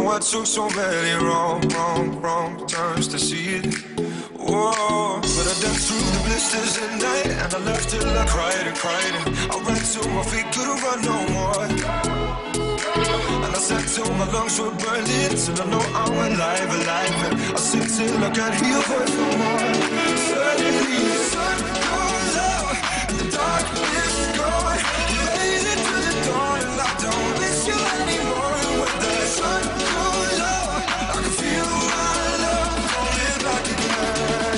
I took so many wrong turns to see it. Whoa, but I danced through the blisters at night, and I left till I cried and cried. And I ran till my feet couldn't run no more. And I sat till my lungs were burning, till I know I went alive. And I sit till I can't hear a voice no more. Suddenly the sun goes up, and the darkness gone. Fade into the dawn, and I don't miss you anymore. And when the sun goes up, I can feel my love falling back again.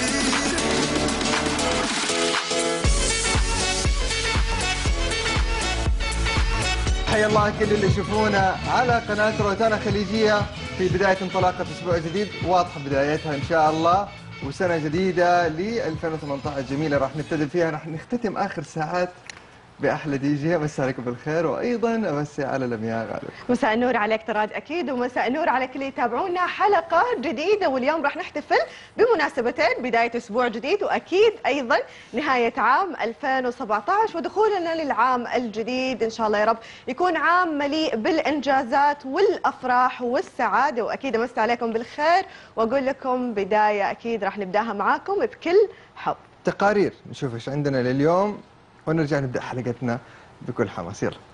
حيا الله كل اللي يشوفونا على قناة روتانا خليجية في بداية انطلاقة أسبوع جديد، واضحة بدايتها إن شاء الله، وسنة جديدة ل 2018 جميلة راح نبتدئ فيها. راح نختتم آخر ساعات بأحلى دي جي. أمسي عليكم بالخير، وأيضا أمسي على لمياء غالب. مساء النور عليك تراج أكيد، ومساء النور على كل اللي يتابعونا. حلقة جديدة، واليوم راح نحتفل بمناسبتين: بداية أسبوع جديد، وأكيد أيضا نهاية عام 2017 ودخولنا للعام الجديد. إن شاء الله يا رب يكون عام مليء بالإنجازات والأفراح والسعادة، وأكيد أمسي عليكم بالخير وأقول لكم بداية أكيد راح نبداها معاكم بكل حب. تقارير نشوف إيش عندنا لليوم، ونرجع نبدأ حلقتنا بكل حماس. يلا.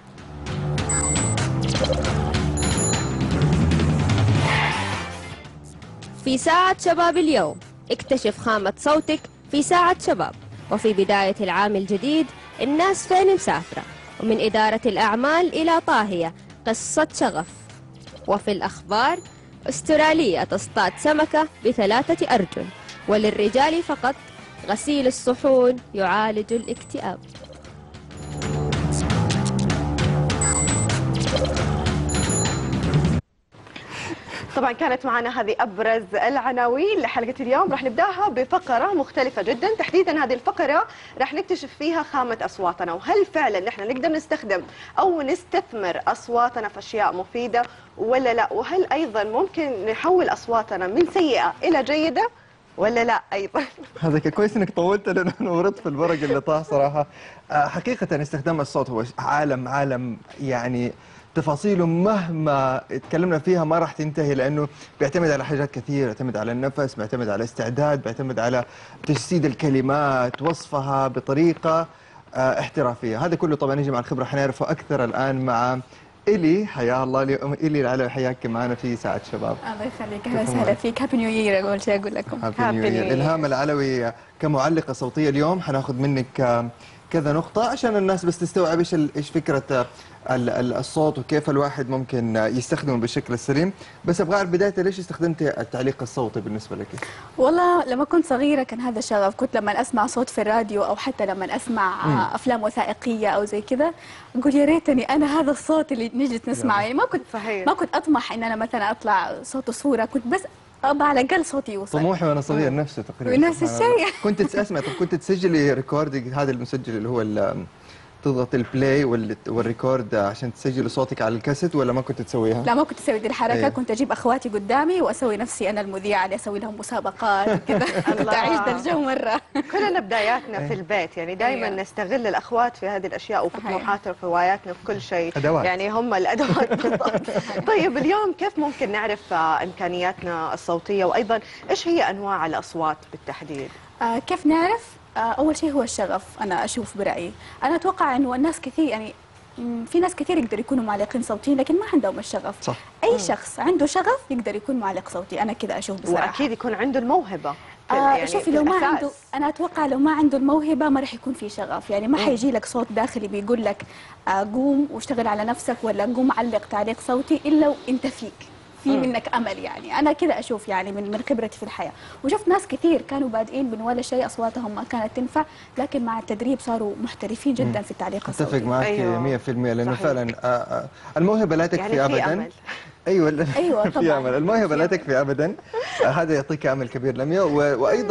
في ساعة شباب اليوم اكتشف خامة صوتك في ساعة شباب. وفي بداية العام الجديد الناس فين مسافرة، ومن إدارة الأعمال إلى طاهية قصة شغف. وفي الأخبار أسترالية تصطاد سمكة ب3 أرجل. وللرجال فقط غسيل الصحون يعالج الاكتئاب. طبعا كانت معنا هذه أبرز العناوين لحلقة اليوم. راح نبداها بفقرة مختلفة جدا، تحديدا هذه الفقرة راح نكتشف فيها خامة أصواتنا، وهل فعلا نحن نقدر نستخدم أو نستثمر أصواتنا في أشياء مفيدة ولا لا، وهل أيضا ممكن نحول أصواتنا من سيئة إلى جيدة ولا لا أيضا. هذا كويس انك طولت، لانه انا ورطت في الورق اللي طاح صراحه. حقيقه استخدام الصوت هو عالم يعني تفاصيله مهما تكلمنا فيها ما راح تنتهي، لانه بيعتمد على حاجات كثيره، بيعتمد على النفس، بيعتمد على استعداد، بيعتمد على تجسيد الكلمات، وصفها بطريقه احترافيه. هذا كله طبعا يجي مع الخبره، حنعرفه اكثر الان مع إلي. حيا الله اليوم إلي العلوي، حياك معنا في ساعة شباب. الله يخليك، اهلا وسهلا فيك. هابي نيو يير اول شيء اقول لكم. هابي نيو يير. إلهام العلوي كمعلقة صوتية اليوم حناخذ منك كذا نقطة عشان الناس بس تستوعب ايش فكرة الصوت وكيف الواحد ممكن يستخدمه بالشكل السليم. بس ابغى اعرف بداية ليش استخدمتي التعليق الصوتي بالنسبة لك؟ والله لما كنت صغيرة كان هذا شغف، كنت لما اسمع صوت في الراديو او حتى لما اسمع افلام وثائقية او زي كذا اقول يا ريتني انا هذا الصوت اللي نجلس نسمعه. يعني ما كنت اطمح ان انا مثلا اطلع صوت صورة، كنت بس ابغى على الاقل صوتي يوصل. طموحي وانا صغير نفسه تقريبا نفس الشيء. كنت تسمع. طب كنت تسجلي ريكوردنج، هذا المسجل اللي هو تضغط البلاي والريكورد عشان تسجلي صوتك على الكاسيت، ولا ما كنت تسويها؟ لا ما كنت اسوي دي الحركه. كنت اجيب اخواتي قدامي واسوي نفسي انا المذيعه اللي اسوي لهم مسابقات وكذا. كنت اعيش ذا الجو مره. كلنا بداياتنا في البيت، يعني دائما نستغل الاخوات في هذه الاشياء وفي طموحاتنا وفي هواياتنا في كل شيء. أدوات. يعني هم الادوات بالضبط. طيب اليوم كيف ممكن نعرف امكانياتنا الصوتيه، وايضا ايش هي انواع الاصوات بالتحديد؟ كيف نعرف؟ أول شيء هو الشغف. أنا أشوف برأيي، أنا أتوقع إنه الناس كثير يعني في ناس كثير يقدر يكونوا معلقين صوتيين لكن ما عندهم الشغف. صح. أي شخص عنده شغف يقدر يكون معلق صوتي، أنا كذا أشوف بصراحة. وأكيد يكون عنده الموهبة. يعني شوفي لو ما عنده، أنا أتوقع لو ما عنده الموهبة ما راح يكون في شغف. يعني ما حيجي لك صوت داخلي بيقول لك قوم واشتغل على نفسك ولا قوم علق تعليق صوتي إلا وأنت فيك في منك امل. يعني انا كذا اشوف يعني من خبرتي في الحياه، وشفت ناس كثير كانوا بادئين من ولا شيء، اصواتهم ما كانت تنفع، لكن مع التدريب صاروا محترفين جدا في التعليق الصوتي. اتفق معك 100%. لانه فعلا الموهبه لا تكفي يعني ابدا. أمل. ايوه في امل. الموهبه لا تكفي ابدا. هذا يعطيك امل كبير لمياء. وايضا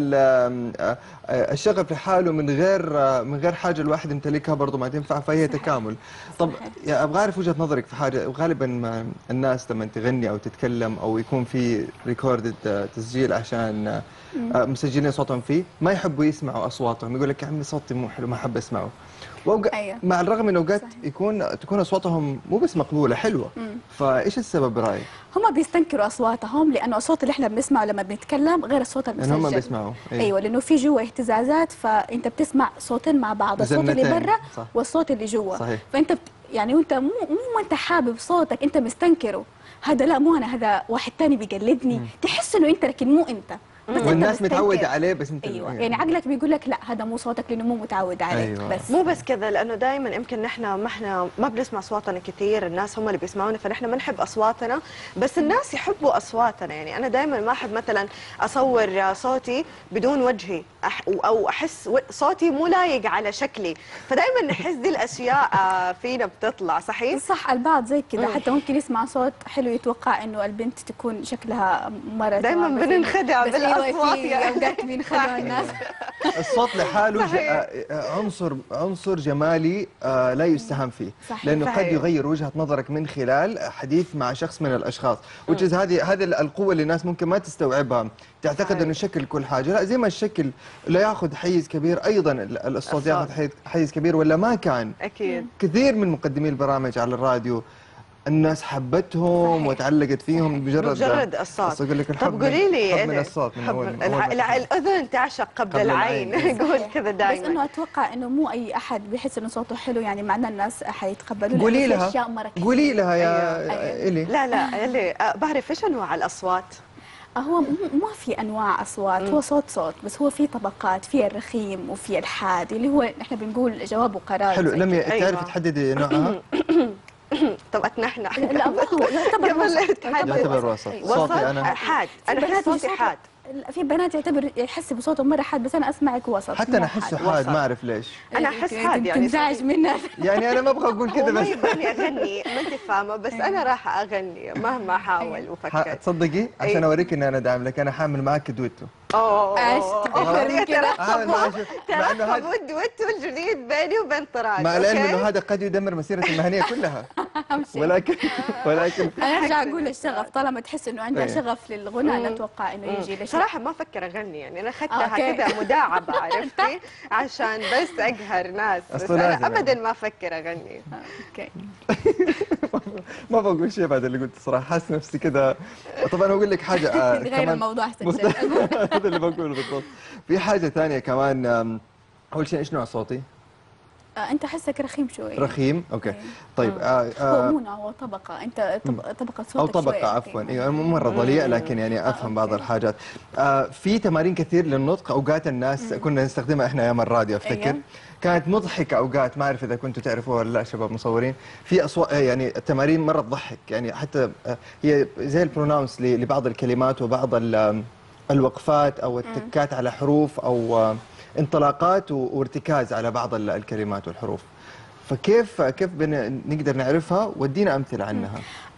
الشغف لحاله من غير حاجه الواحد يمتلكها برضه ما تنفع، فهي تكامل. طب ابغى اعرف وجهه نظرك في حاجه. غالبا الناس لما تغني او تتكلم او يكون في ريكورد تسجيل عشان مسجلين صوتهم فيه، ما يحبوا يسمعوا اصواتهم، يقول لك يا عمي صوتي مو حلو ما احب اسمعه. مع الرغم من اوقات تكون اصواتهم مو بس مقبوله حلوه. فايش السبب برايك؟ هم بيستنكروا اصواتهم لانه الصوت اللي احنا بنسمعه لما بنتكلم غير الصوت المسجل. هم بيسمعوا ايوه لانه في جوا اهتزازات، فانت بتسمع صوتين مع بعض، الصوت اللي برا والصوت اللي جوا. صحيح. فانت يعني وانت مو انت حابب صوتك، انت مستنكره، هذا لا مو انا، هذا واحد ثاني بيقلدني، تحس انه انت لكن مو انت. بس والناس متعوده عليه بس انت ايوه يعني عقلك بيقول لك لا هذا مو صوتك لانه مو متعود عليك. أيوة. بس مو بس كذا، لانه دائما يمكن نحن ما بنسمع اصواتنا كثير، الناس هم اللي بيسمعونا، فنحن ما نحب اصواتنا، بس الناس يحبوا اصواتنا. يعني انا دائما ما احب مثلا اصور صوتي بدون وجهي او احس صوتي مو لايق على شكلي، فدائما نحس دي الاشياء فينا بتطلع. صحيح صح، البعض زي كذا حتى ممكن يسمع صوت حلو يتوقع انه البنت تكون شكلها مره دائما بننخدع بالاصوات، يعني اوقات بينخدعوا الناس. الصوت لحاله عنصر جمالي لا يستهان فيه. صحيح. لانه صحيح. قد يغير وجهه نظرك من خلال حديث مع شخص من الاشخاص، هذه القوه اللي الناس ممكن ما تستوعبها، تعتقد انه الشكل كل حاجه. لا، زي ما الشكل لا ياخذ حيز كبير، ايضا الصوت ياخذ حيز كبير، ولا ما كان. اكيد كثير من مقدمي البرامج على الراديو الناس حبتهم صحيح. وتعلقت فيهم بمجرد الصوت. أقول لك الحب طب قولي لي الحب من الصوت من أول الاذن تعشق قبل العين. قول كذا بس دائما. انه اتوقع انه مو اي احد بيحس انه صوته حلو، يعني معناه الناس حيتقبلوه. قولي لأنه في لها أشياء مرة كثير. قولي لها يا أيوة. إلي. لا اللي بعرف ايش انواع الاصوات. هو ما في انواع اصوات، هو صوت بس هو في طبقات، في الرخيم وفي الحاد اللي هو احنا بنقول جواب وقرار. حلو، لم أيوة. تعرفي تحددي نوعها؟ طب اتنحنح. لا ما هو يعتبر وسط. صوتي انا حاد، انا احس صوتي حاد. في بنات يحس بصوتهم مره حاد، بس انا اسمعك وسط. حتى انا احسه حاد، ما اعرف ليش. انا احس حاد، يعني تنزعج منها. يعني انا ما ابغى اقول كذا ما بس يبغاني اغني، ما انت فاهمه، بس انا راح اغني مهما احاول وفكر. تصدقي عشان اوريك ان انا داعم لك، انا حامل معك دويتو. اكثر من كذا. مع انه هذا دويتو الجديد بيني وبين طراز، مع العلم انه هذا قد يدمر مسيرتي المهنيه كلها. ولكن انا ارجع اقول الشغف، طالما تحس انه عندها شغف للغنى نتوقع انه يجي ليش. صراحه ما افكر اغني، يعني انا اخذتها كذا مداعبه، عرفتي، عشان بس اقهر ناس، بس انا ابدا ما افكر اغني. اوكي. ما بقول شيء بعد اللي قلت صراحه، حاسس نفسي كذا. طبعا اقول لك حاجه غير الموضوع احسن. هذا اللي بقوله بالضبط. في حاجه ثانيه كمان، اول شيء ايش نوع صوتي؟ انت حسك رخيم شوي. رخيم، اوكي. طيب هو مو نوع، هو طبقه، انت طبقه صوتك او طبقه عفوا، ايوه مو مره ضليع، لكن يعني افهم بعض الحاجات. في تمارين كثير للنطق، اوقات الناس كنا نستخدمها احنا ايام الراديو افتكر. كانت مضحكه اوقات، ما اعرف اذا كنتوا تعرفوها ولا لا شباب مصورين. في اصوات يعني التمارين مره تضحك، يعني حتى هي زي البروناونس لبعض الكلمات وبعض الوقفات او التكات على حروف او انطلاقات وارتكاز على بعض الكلمات والحروف. فكيف نقدر نعرفها؟ ودينا امثله عنها.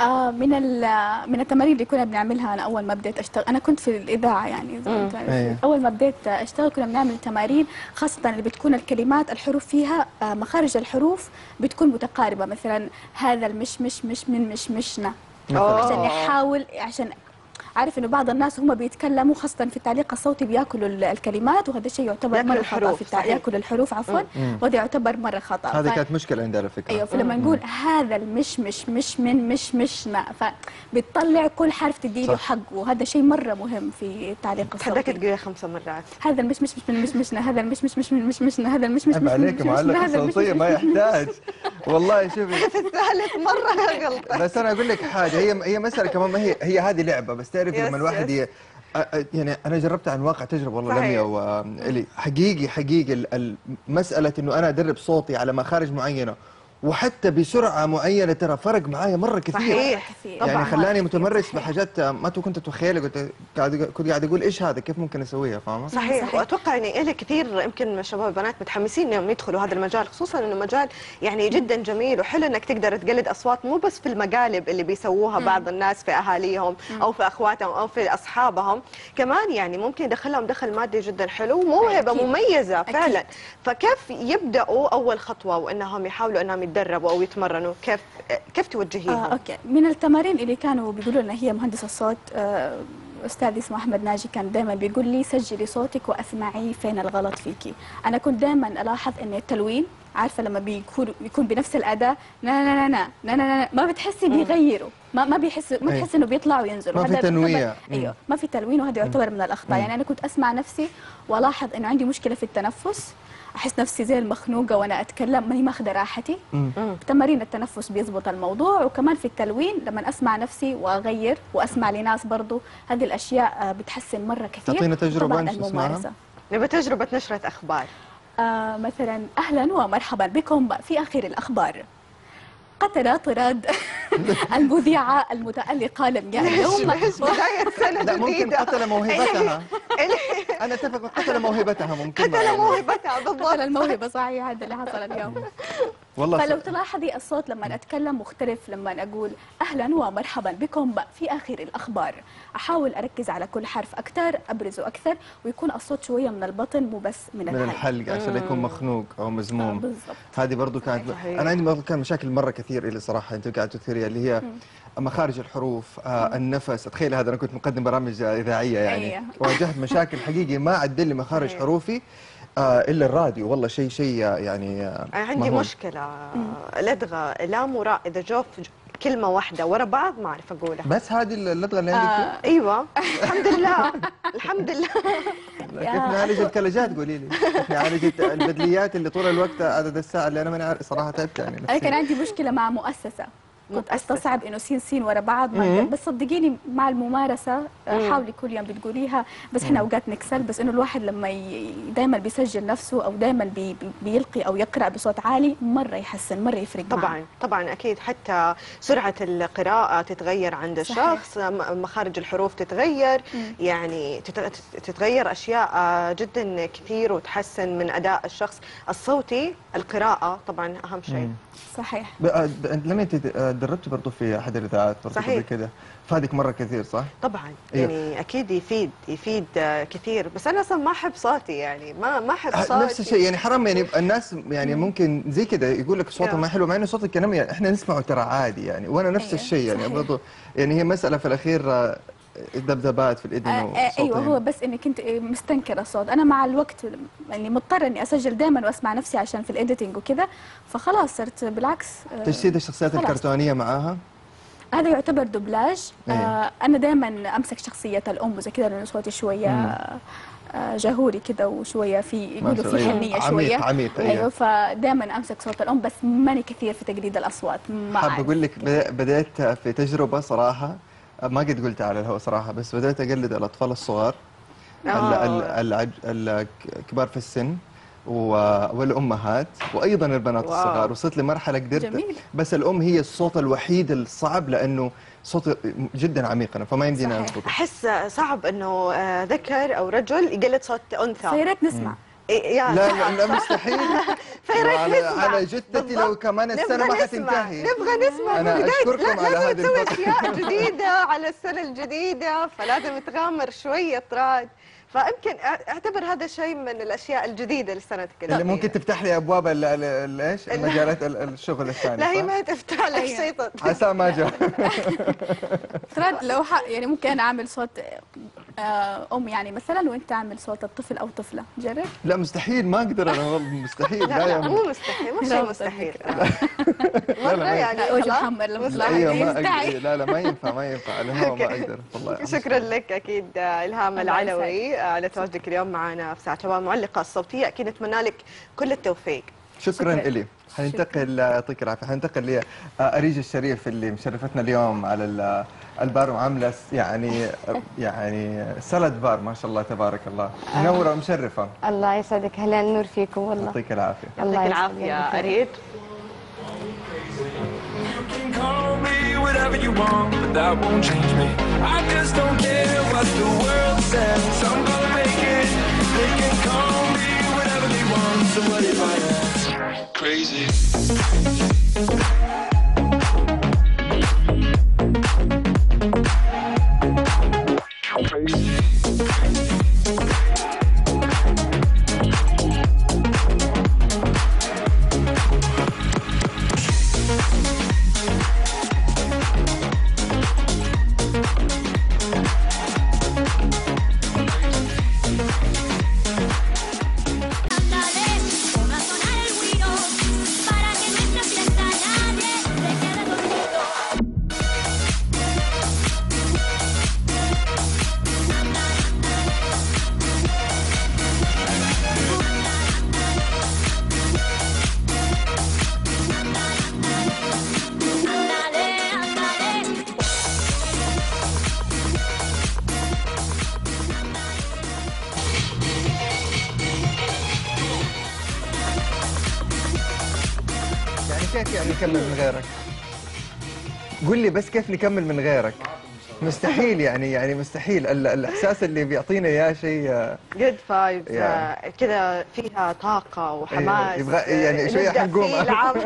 من التمارين اللي كنا بنعملها، انا اول ما بديت اشتغل، انا كنت في الاذاعه يعني زي ما تعرف. اول ما بديت اشتغل كنا بنعمل تمارين خاصه اللي بتكون الكلمات الحروف فيها مخارج الحروف بتكون متقاربه، مثلا هذا المشمش مش من مشمشنا، عشان نحاول، عشان عارف انه بعض الناس هم بيتكلموا خاصه في التعليق الصوتي بياكلوا الكلمات، وهذا الشيء يعتبر مره خطا في ياكل الحروف عفوا، وهذا يعتبر مره خطا. هذه كانت مشكله عندنا على فكره. ايوه، فلما نقول هذا المشمش مش من مشمشنا، فبتطلع كل حرف تديله حقه، وهذا شيء مره مهم في التعليق الصوتي. حداك تقوليها 5 مرات. هذا المشمش مش من مشمشنا، هذا المشمش مش من مشمشنا، هذا المشمش مش من عليك معلقه صوتيه ما يحتاج. والله شوفي في الثالث مره غلطه. بس انا اقول لك حاجه، هي مساله كمان، ما هي هذه لعبه، بس تعرف لما الواحد يعني انا جربت عن واقع تجربه والله لميا وإلي، حقيقي المساله انه انا ادرب صوتي على مخارج معينه وحتى بسرعه معينه، ترى فرق معايا مره كثير. صحيح. يعني خلاني متمرس بحاجات ما كنت اتخيلها، كنت قاعد اقول ايش هذا، كيف ممكن اسويها، فاهمه؟ صحيح. واتوقع يعني إلي كثير يمكن شباب وبنات متحمسين انهم يدخلوا هذا المجال، خصوصا انه مجال يعني جدا جميل وحلو انك تقدر تقلد اصوات، مو بس في المقالب اللي بيسووها بعض الناس في اهاليهم او في اخواتهم او في اصحابهم، كمان يعني ممكن يدخلهم دخل مادي جدا حلو وموهبه مميزه فعلا. فكيف يبداوا اول خطوه وانهم يحاولوا انهم يتدربوا او يتمرنوا؟ كيف توجهيهم؟ اوكي، من التمارين اللي كانوا بيقولوا لنا هي مهندس الصوت استاذ اسمه احمد ناجي كان دائما بيقول لي سجلي صوتك واسمعي فين الغلط فيكي. انا كنت دائما الاحظ ان التلوين، عارفه لما بيكون بنفس الاداء نا نا نا نا نا نا نا، ما بتحسي بيغيروا، ما بتحس انه بيطلع وينزل. ما في تنويع. ايوه ما في تلوين، وهذا يعتبر من الاخطاء. يعني انا كنت اسمع نفسي والاحظ انه عندي مشكله في التنفس، احس نفسي زي المخنوقه وانا اتكلم، ماني ماخذه راحتي. بتمارين التنفس بيزبط الموضوع، وكمان في التلوين لما اسمع نفسي واغير واسمع لناس برضو، هذه الاشياء بتحسن مره كثير. تعطينا تجربه وطبعاً نسمعها. الممارسه. نبغى تجربه نشره اخبار. مثلا اهلا ومرحبا بكم في اخر الاخبار. قتل طراد المذيعه المتالقه لمياء اليوم. ايش بدايه سنه لا ممكن جديده. قتل موهبتها. انا اتفق، قتل موهبتها ممكن. قتل موهبتها بالضبط. قتل الموهبه، صحيح هذا اللي حصل اليوم. والله فلو تلاحظي الصوت لما اتكلم مختلف، لما اقول اهلا ومرحبا بكم في اخر الاخبار، احاول اركز على كل حرف اكثر، ابرزه اكثر، ويكون الصوت شويه من البطن مو بس من الحلق عشان يكون مخنوق او مزموم. بالضبط. هذه برضو كانت صحيح. انا عندي برضو كان مشاكل مره كثير اللي صراحه انت قاعد تثيريها، اللي هي مخارج الحروف، النفس. تخيل هذا انا كنت مقدم برامج اذاعيه يعني. أيه. واجهت مشاكل حقيقي، ما عدل لي مخارج حروفي الا الراديو. والله شيء يعني عندي مهول. مشكله لدغه لام وراء، اذا جو في كلمه واحده ورا بعض ما اعرف اقولها. بس هذه اللدغه اللي عندك. ايوه الحمد لله الحمد لله. كيف نعالج الكلجات؟ قولي لي كيف نعالج البدليات اللي طول الوقت عدد الساعه اللي انا ماني عارف صراحه، تعبت يعني انا كان عندي مشكله مع مؤسسه، كنت استصعب انه سين ورا بعض ما أقدر. بس صدقيني مع الممارسه حاولي كل يوم بتقوليها، بس احنا اوقات نكسل. بس انه الواحد لما دائما بيسجل نفسه او دائما بيلقي او يقرا بصوت عالي مره يحسن، مره يفرق معه. طبعا اكيد، حتى سرعه القراءه تتغير عند الشخص، مخارج الحروف تتغير، يعني تتغير اشياء جدا كثير وتحسن من اداء الشخص الصوتي. القراءه طبعا اهم شيء. صحيح. لما انت دربتي برضه في احد الاذاعات برضه صحيح كذا، فادك مره كثير صح؟ طبعا أيوه. يعني اكيد يفيد كثير، بس انا اصلا ما احب صوتي، يعني ما احب صوتي. نفس الشيء يعني حرام، يعني الناس يعني ممكن زي كذا يقول لك صوته ما حلو، مع انه صوتك كلام يعني احنا نسمعه ترى عادي يعني. وانا نفس أيوه. الشيء يعني برضه، يعني هي مساله في الاخير ذبذبات في الاذن ايوه هو بس اني كنت مستنكره الصوت. انا مع الوقت يعني مضطره اني اسجل دائما واسمع نفسي عشان في الايديتنج وكذا، فخلاص صرت بالعكس. تجسيد الشخصيات الكرتونيه معاها هذا يعتبر دوبلاج. انا دائما امسك شخصيه الام وزي كذا، لانه صوتي شويه جهوري كذا وشويه في يقولوا في حنيه شويه عميق. ايوه فدائما امسك صوت الام، بس ماني كثير في تقليد الاصوات. حاب اقول لك بديت في تجربه صراحه ما قد قلتها على الهواء صراحه، بس بديت اقلد الاطفال الصغار الكبار في السن والامهات وايضا البنات الصغار. وصلت لمرحله قدرت جميل. بس الام هي الصوت الوحيد الصعب، لانه صوت جدا عميق انا فما يمدينا اضبطه. احس صعب انه ذكر او رجل يقلد صوت انثى. فياريت نسمع. لا مستحيل. على جثتي بالضبط. لو كمان السنه ما حتنتهي. نبغى نسمع. انا اشكركم على هذه لازم تسوي اشياء جديده على السنه الجديده، فلازم تغامر شويه طراد. فيمكن اعتبر هذا شيء من الاشياء الجديده للسنه كذا اللي ممكن تفتح لي ابواب ايش المجالات الشغل الثاني. لا هي ما تفتح لك شيء. عسى ما جاء. طراد لو يعني ممكن انا اعمل صوت ام يعني مثلا، وانت تعمل صوت الطفل او طفله. جرب. لا مستحيل، ما اقدر انا والله مستحيل. لا مو مستحيل، مو شيء مستحيل. مره يعني وجه محمر لما طلع لا ما ينفع الهواء ما اقدر والله. شكرا لك اكيد الهام العلوي على تواجدك اليوم معنا في ساعة شباب، معلقة الصوتية. اكيد نتمنى لك كل التوفيق. شكرا لي. حننتقل يعطيك العافيه، حننتقل لأريج الشريف اللي مشرفتنا اليوم على البار، وعامله يعني سلد بار ما شاء الله تبارك الله، منوره ومشرفه. الله يسعدك، هلا النور فيكم والله. يعطيك العافيه. يعطيك العافيه أريج. Call me whatever you want, but that won't change me. I just don't care what the world says. I'm gonna make it. They can call me whatever they want. So what if I am crazy? كيف يعني نكمل من غيرك؟ قل لي بس كيف نكمل من غيرك؟ مستحيل يعني مستحيل. الاحساس اللي بيعطينا اياه شيء جود فايبز كذا، فيها طاقة وحماس. يبغى يعني شوية نبدأ حنقوم. فيه العام.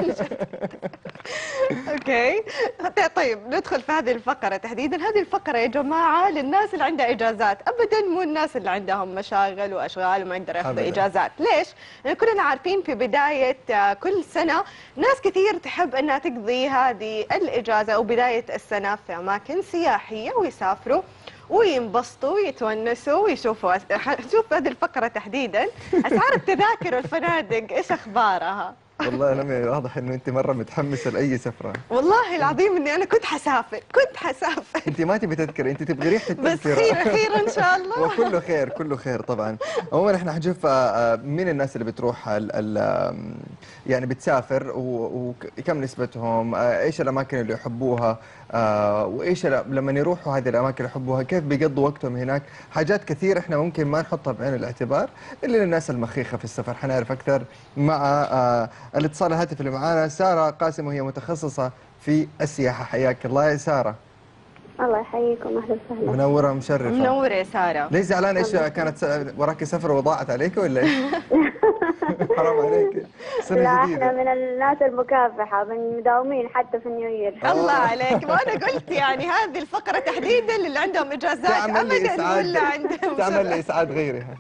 اوكي طيب ندخل في هذه الفقرة تحديدا. هذه الفقرة يا جماعة للناس اللي عندها اجازات، ابدا مو الناس اللي عندهم مشاغل واشغال وما يقدروا ياخذوا اجازات. ليش؟ لأن كلنا عارفين في بداية كل سنة ناس كثير تحب انها تقضي هذه الاجازة او بداية السنة في اماكن سياحية ويسافروا وينبسطوا ويتونسوا ويشوفوا. شوف هذه الفقرة تحديدا اسعار التذاكر والفنادق ايش اخبارها؟ والله لمي واضح انه انت مره متحمسه لاي سفره. والله العظيم اني انا كنت حسافر. انت ما تبي تذكري، انت تبغي ريحه التذكره. بس خير ان شاء الله. وكله خير كله خير طبعا. عموما احنا حنشوف مين الناس اللي بتروح يعني بتسافر وكم نسبتهم، ايش الاماكن اللي يحبوها، وايش لما يروحوا هذه الاماكن اللي يحبوها كيف بيقضوا وقتهم هناك. حاجات كثير احنا ممكن ما نحطها بعين الاعتبار الا للناس المخيخه في السفر. حنعرف اكثر مع الاتصال الهاتفي اللي معانا ساره قاسم، وهي متخصصه في السياحه. حياك الله يا ساره. الله يحييكم، اهلا وسهلا. منوره ومشرفه. منوره يا ساره. ليش زعلانه؟ ايش كانت وراكي سفر وضاعت عليك ولا ايش؟ حرام عليك. لا احنا من الناس المكافحه، من مداومين حتى في النيو. الله عليك. وانا قلت يعني هذه الفقره تحديدا اللي عندهم اجازات ابدا ولا عندهم تعمل لي اسعاد غيرها.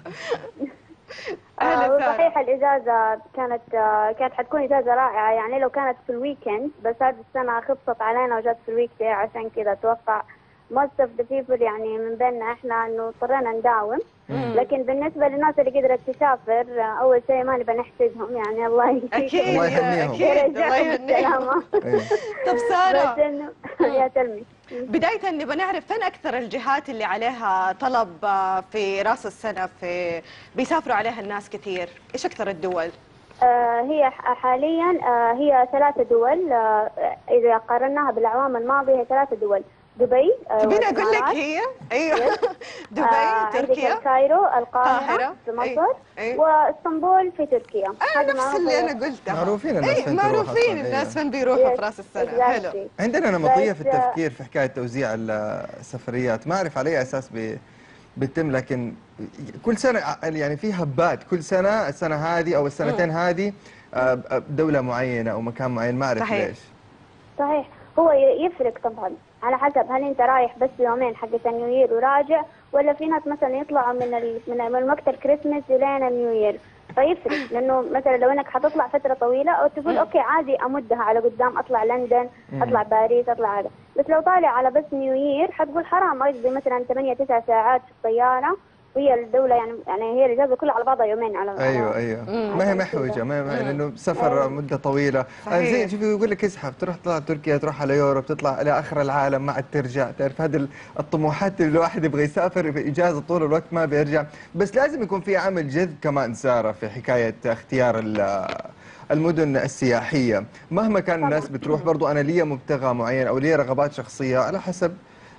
صحيح الإجازة كانت حتكون إجازة رائعة، يعني لو كانت في الويكند، بس هذه السنة خفصت علينا وجات في الويك داي، عشان كذا أتوقع most of the people يعني من بيننا إحنا إنه اضطرينا نداوم. لكن بالنسبة للناس اللي قدرت تسافر، أول شيء ما نبى نحسدهم، يعني الله يهديهم. أكيد الله يهنيهم. الله يهنيهم. طب سارة، بس إنه يا تلمي بداية نبغى نعرف فين أكثر الجهات اللي عليها طلب في رأس السنة بيسافروا عليها الناس كثير؟ إيش أكثر الدول؟ هي حاليا هي 3 دول. إذا قارناها بالأعوام الماضية هي 3 دول. دبي، تبيني أقول لك هي؟ أيوه. دبي، تركيا، الكايرو، القاهرة في مصر، واسطنبول في تركيا. هذا نفس اللي أنا قلتها. معروفين الناس فين معروفين الناس فين بيروحوا في رأس السنة. حلو. عندنا نمطية في التفكير في حكاية توزيع السفريات، ما أعرف على أي أساس بيتم، لكن كل سنة يعني في هبات. كل سنة السنة هذه أو السنتين هذه دولة معينة أو مكان معين، ما أعرف ليش. صحيح، هو يفرق طبعا على حسب هل انت رايح بس يومين حقة النيو يير وراجع، ولا في ناس مثلا يطلعوا من وقت الكريسماس لين النيو يير، فيفرق. لانه مثلا لو انك حتطلع فترة طويلة او تقول اوكي عادي امدها على قدام، اطلع لندن، اطلع باريس، اطلع هذا. بس لو طالع على بس نيو يير حتقول حرام اقضي مثلا 8-9 ساعات في الطيارة، وهي الدولة يعني هي الإجازة كلها على بعضها يومين على ايوه ما هي محوجة، لأنه سفر مدة طويلة. زي شوفي يقول لك اسحب، تروح تطلع تركيا، تروح على يوروب، تطلع إلى آخر العالم، ما عاد ترجع. تعرف هذه الطموحات اللي الواحد يبغى يسافر في إجازة طول الوقت ما بيرجع. بس لازم يكون في عامل جذب كمان سارة في حكاية اختيار المدن السياحية. مهما كان الناس بتروح، برضو أنا لي مبتغى معين أو لي رغبات شخصية على حسب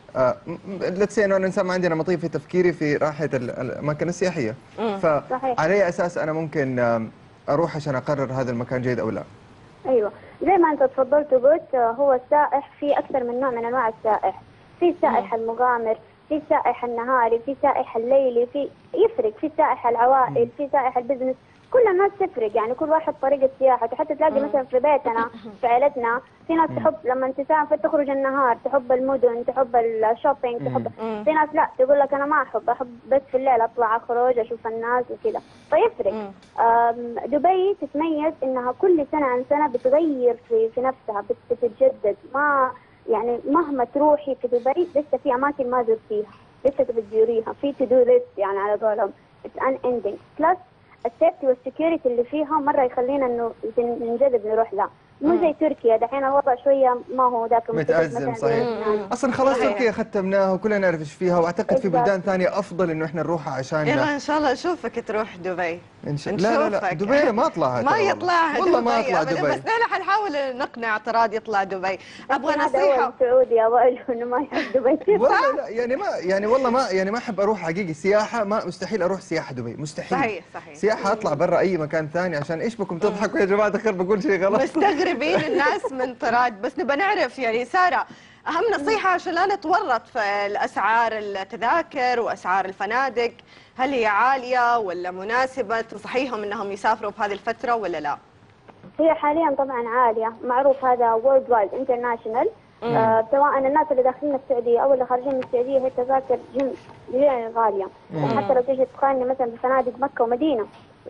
لتس انه الانسان ما عندنا نمطيه في تفكيري في راحه الاماكن السياحيه. فعلى اي اساس انا ممكن اروح عشان اقرر هذا المكان جيد او لا؟ ايوه زي ما انت تفضلت وقلت، هو السائح في اكثر من نوع من انواع السائح. في السائح المغامر، في السائح النهاري، في السائح الليلي، في يفرق، في السائح العوائل، في سائح البزنس. كل الناس تفرق، يعني كل واحد طريقة سياحته. حتى تلاقي مثلا في بيتنا في عائلتنا في ناس تحب لما تسافر تخرج النهار، تحب المدن، تحب الشوبينج، تحب. في ناس لا تقول لك انا ما احب بس في الليل اطلع اخرج اشوف الناس وكذا، فيفرق. دبي تتميز انها كل سنة عن سنة بتغير في نفسها، بتتجدد. ما يعني مهما تروحي في دبي لسه في اماكن ما زرتيها، لسه بتزوريها، في تو دو ليست يعني على قولهم. اتس ان اندنج. بلس السيفتي والسكيورتي اللي فيها مرة يخلينا انه ننجذب نروح لها. مو زي تركيا دحين الوضع شوية ما هو ذاك متأزم. صحيح. اصلا خلاص تركيا ختمناها وكلنا نعرف ايش فيها، واعتقد في بلدان ثانية افضل انه احنا نروحها عشان يلا ان شاء الله اشوفك تروح دبي. لا لا لا، دبي ما اطلعها، ما يطلعها والله ما اطلع أبداً، دبي. بس نحن حنحاول نقنع طراد يطلع دبي. ابغى هذا نصيحه. أول سعودي أوله إنه ما يحب دبي. والله لا، يعني ما يعني والله ما يعني ما احب اروح حقيقي سياحه، ما مستحيل اروح سياحه دبي، مستحيل. صحيح. سياحه اطلع برا اي مكان ثاني. عشان ايش بكم تضحكوا يا جماعه الخير؟ بقول شيء غلط. مستغربين الناس من طراد، بس نبى نعرف يعني ساره اهم نصيحه عشان لا نتورط في الاسعار التذاكر واسعار الفنادق، هل هي عاليه ولا مناسبه؟ تنصحيهم انهم يسافروا بهذه الفتره ولا لا؟ هي حاليا طبعا عالية، معروف هذا وورلد وايد انترناشونال. سواء الناس اللي داخلين السعودية أو اللي خارجين من السعودية، هي التذاكر جدا غالية. حتى لو تيجي تقارني مثلا بفنادق مكة ومدينة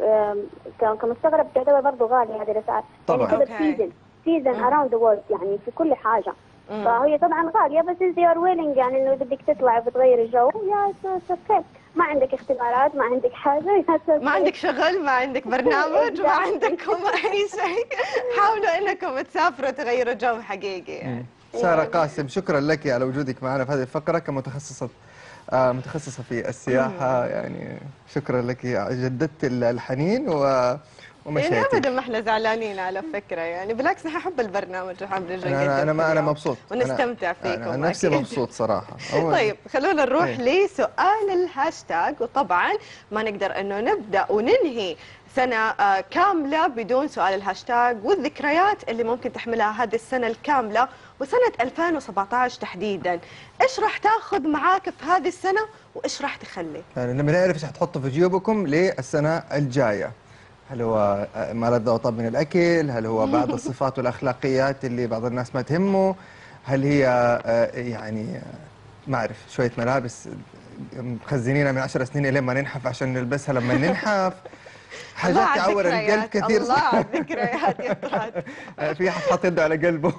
كمستغرب تعتبر برضه غالية هذه الأسعار. طبعا. يعني كذا سيزن اراوند ذا وورلد، يعني في كل حاجة. فهي طبعا غالية، بس انت يور ويلينج يعني انه بدك تطلع بتغير الجو، يا اوكي. ما عندك اختبارات، ما عندك حاجة، ما عندك شغل، ما عندك برنامج، ما عندكم اي شيء، حاولوا انكم تسافروا تغيروا جو حقيقي. سارة قاسم، شكرا لك على وجودك معنا في هذه الفقرة كمتخصصة متخصصة في السياحة. يعني شكرا لك، جددت الحنين ومشيتي. يعني ابدا ما احنا زعلانين على فكرة، يعني بالعكس نحن نحب البرنامج وحاب نرجع انا مبسوط، ونستمتع فيكم. أنا نفسي أكيد. مبسوط صراحة. طيب خلونا نروح لسؤال الهاشتاج، وطبعا ما نقدر انه نبدا وننهي سنة كاملة بدون سؤال الهاشتاج والذكريات اللي ممكن تحملها هذه السنة الكاملة وسنة 2017 تحديدا. ايش راح تاخذ معاك في هذه السنة وايش راح تخلي؟ يعني لما نعرف ايش حتحطوا في جيوبكم للسنة الجاية. هل هو ما لذ وطاب من الأكل؟ هل هو بعض الصفات والأخلاقيات اللي بعض الناس ما تهمه؟ هل هي يعني ما أعرف شوية ملابس مخزنينها من 10 سنين لين ما ننحف عشان نلبسها لما ننحف؟ حاجات تعور القلب كثير. الله على الذكريات يا طراد. في حد حاط يده على قلبه.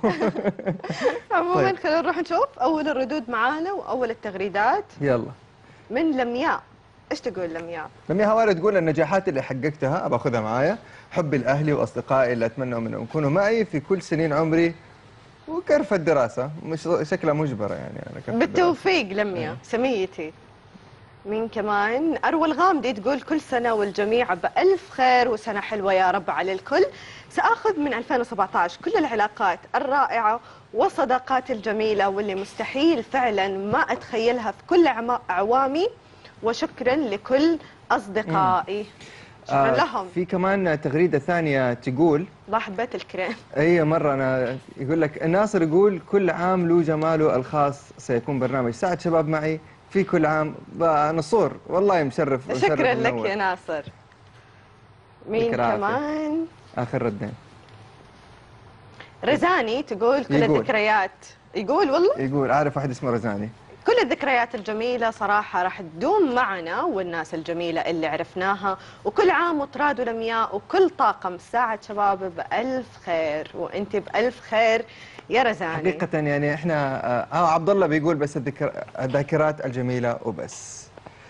عموما طيب. خلينا نروح نشوف أول الردود معانا وأول التغريدات. يلا. من لمياء. ايش تقول لمياء؟ لمياء هواري تقول النجاحات اللي حققتها ابى اخذها معايا، حبي لاهلي واصدقائي اللي اتمنى منهم يكونوا معي في كل سنين عمري، وكرف الدراسه مش شكلها مجبره يعني انا كرف بالتوفيق لمياء. سميتي. مين كمان؟ أروى الغامدي تقول كل سنة والجميع بألف خير وسنة حلوة يا رب على الكل. سأخذ من 2017 كل العلاقات الرائعة والصداقات الجميلة واللي مستحيل فعلا ما أتخيلها في كل أعوامي، وشكرا لكل أصدقائي. شكرا لهم. في كمان تغريدة ثانية تقول الله حبيت الكريم. أي مرة أنا يقول لك الناصر يقول كل عام له جماله الخاص، سيكون برنامج ساعة شباب معي في كل عام. نصور والله مشرف. شكرا لك يا ناصر. مين كمان؟ آخر ردين. رزاني تقول كل الذكريات. يقول والله؟ يقول أعرف واحد اسمه رزاني. كل الذكريات الجميلة صراحة راح تدوم معنا والناس الجميلة اللي عرفناها، وكل عام وطراد ولمياء وكل طاقم ساعة شباب بألف خير، وانت بألف خير يا رزاني. حقيقة يعني احنا عبد الله بيقول بس الذاكرات الجميلة وبس.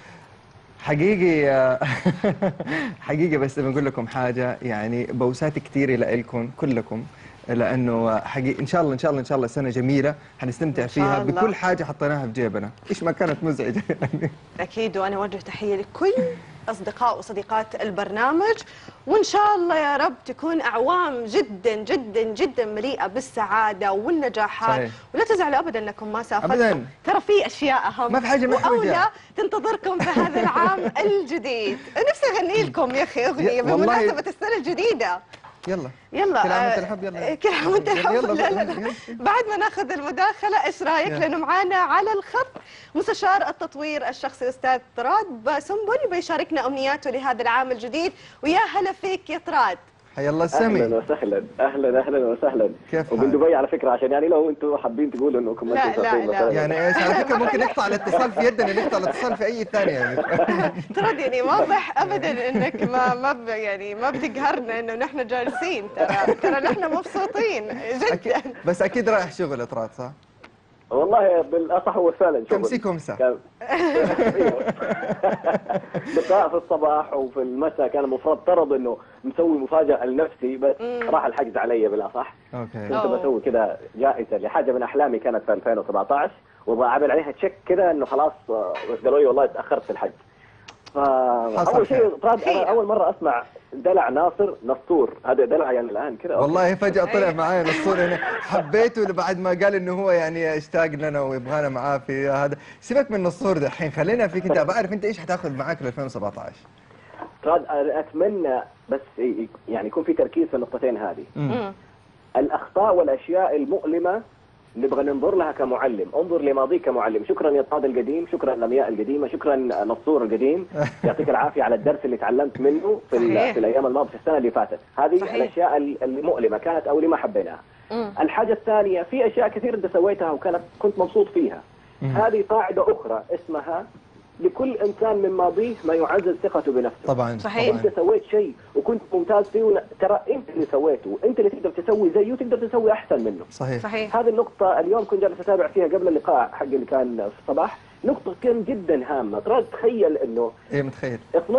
حقيقي حقيقي بس بنقول لكم حاجة، يعني بوسات كثيرة لكم كلكم، لانه حقيقي ان شاء الله ان شاء الله ان شاء الله سنه جميله حنستمتع فيها بكل حاجه حطيناها في جيبنا، ايش ما كانت مزعجه يعني. اكيد، وانا اوجه تحيه لكل اصدقاء وصديقات البرنامج، وان شاء الله يا رب تكون اعوام جدا جدا جدا مليئه بالسعاده والنجاحات. صحيح. ولا تزعلوا ابدا انكم ما سافرتم، ترى في اشياء اهم ما في حاجه محوجه واولى تنتظركم في هذا العام الجيد. نفسي اغني لكم يا اخي اغنيه بمناسبه السنه الجديده. يلا كل عام وانت الحب. يلا كل عام وانت الحب. لا بعد ما ناخذ المداخله ايش رايك؟ لانه معانا على الخط مستشار التطوير الشخصي استاذ طراد بسنبل بيشاركنا امنياته لهذا العام الجديد. ويا هلا فيك يا طراد. حيا الله السمي. اهلا وسهلا. اهلا وسهلا. كيف ومن دبي على فكره، عشان يعني لو انتم حابين تقولوا انكم لا يعني ايش على فكره ممكن نقطع الاتصال في يدنا، نقطع الاتصال في اي ثانيه يعني. طراد يعني واضح ابدا انك ما يعني ما بتقهرنا انه نحن جالسين، ترى نحن مبسوطين جدا. بس اكيد رايح شغل طراد صح؟ والله بالاصح هو فعلا شغل. كمسي كمسة. لقاء في الصباح وفي المساء كان مفترض انه مسوي مفاجأة لنفسي، بس راح الحجز علي بالاصح. اوكي. كنت بسوي كذا جائزة لحاجة من احلامي كانت في 2017 وابغى اعمل عليها تشيك كذا انه خلاص، بس قالوا لي والله تاخرت في الحجز. فاول شيء طراد انا اول مره اسمع دلع ناصر نصور، هذا دلع يعني الان كذا. والله فجأة طلع معايا نصور هنا، حبيته بعد ما قال انه هو يعني اشتاق لنا ويبغانا معاه في هذا. سيبك من نصور دحين، خلينا فيك انت، بعرف انت ايش حتاخذ معاك ل 2017. طراد اتمنى بس يعني يكون في تركيز في النقطتين هذه. الاخطاء والاشياء المؤلمه نبغى ننظر لها كمعلم، انظر لماضيك كمعلم. شكرا يا طراد القديم، شكرا لمياء القديمه، شكرا نصور القديم، يعطيك العافيه على الدرس اللي تعلمت منه في الايام الماضيه في السنه اللي فاتت. هذه الاشياء المؤلمه كانت او اللي ما حبيناها. الحاجه الثانيه، في اشياء كثير انت سويتها كنت مبسوط فيها. هذه قاعده اخرى اسمها لكل انسان من ماضيه ما يعزز ثقته بنفسه. طبعا صحيح. انت سويت شيء وكنت ممتاز فيه، ترى انت اللي سويته، انت اللي تقدر تسوي زيه وتقدر تسوي احسن منه. صحيح. هذه النقطة اليوم كنت جالس اتابع فيها قبل اللقاء حق اللي كان في الصباح، نقطة كان جدا هامة. ترى تخيل انه متخيل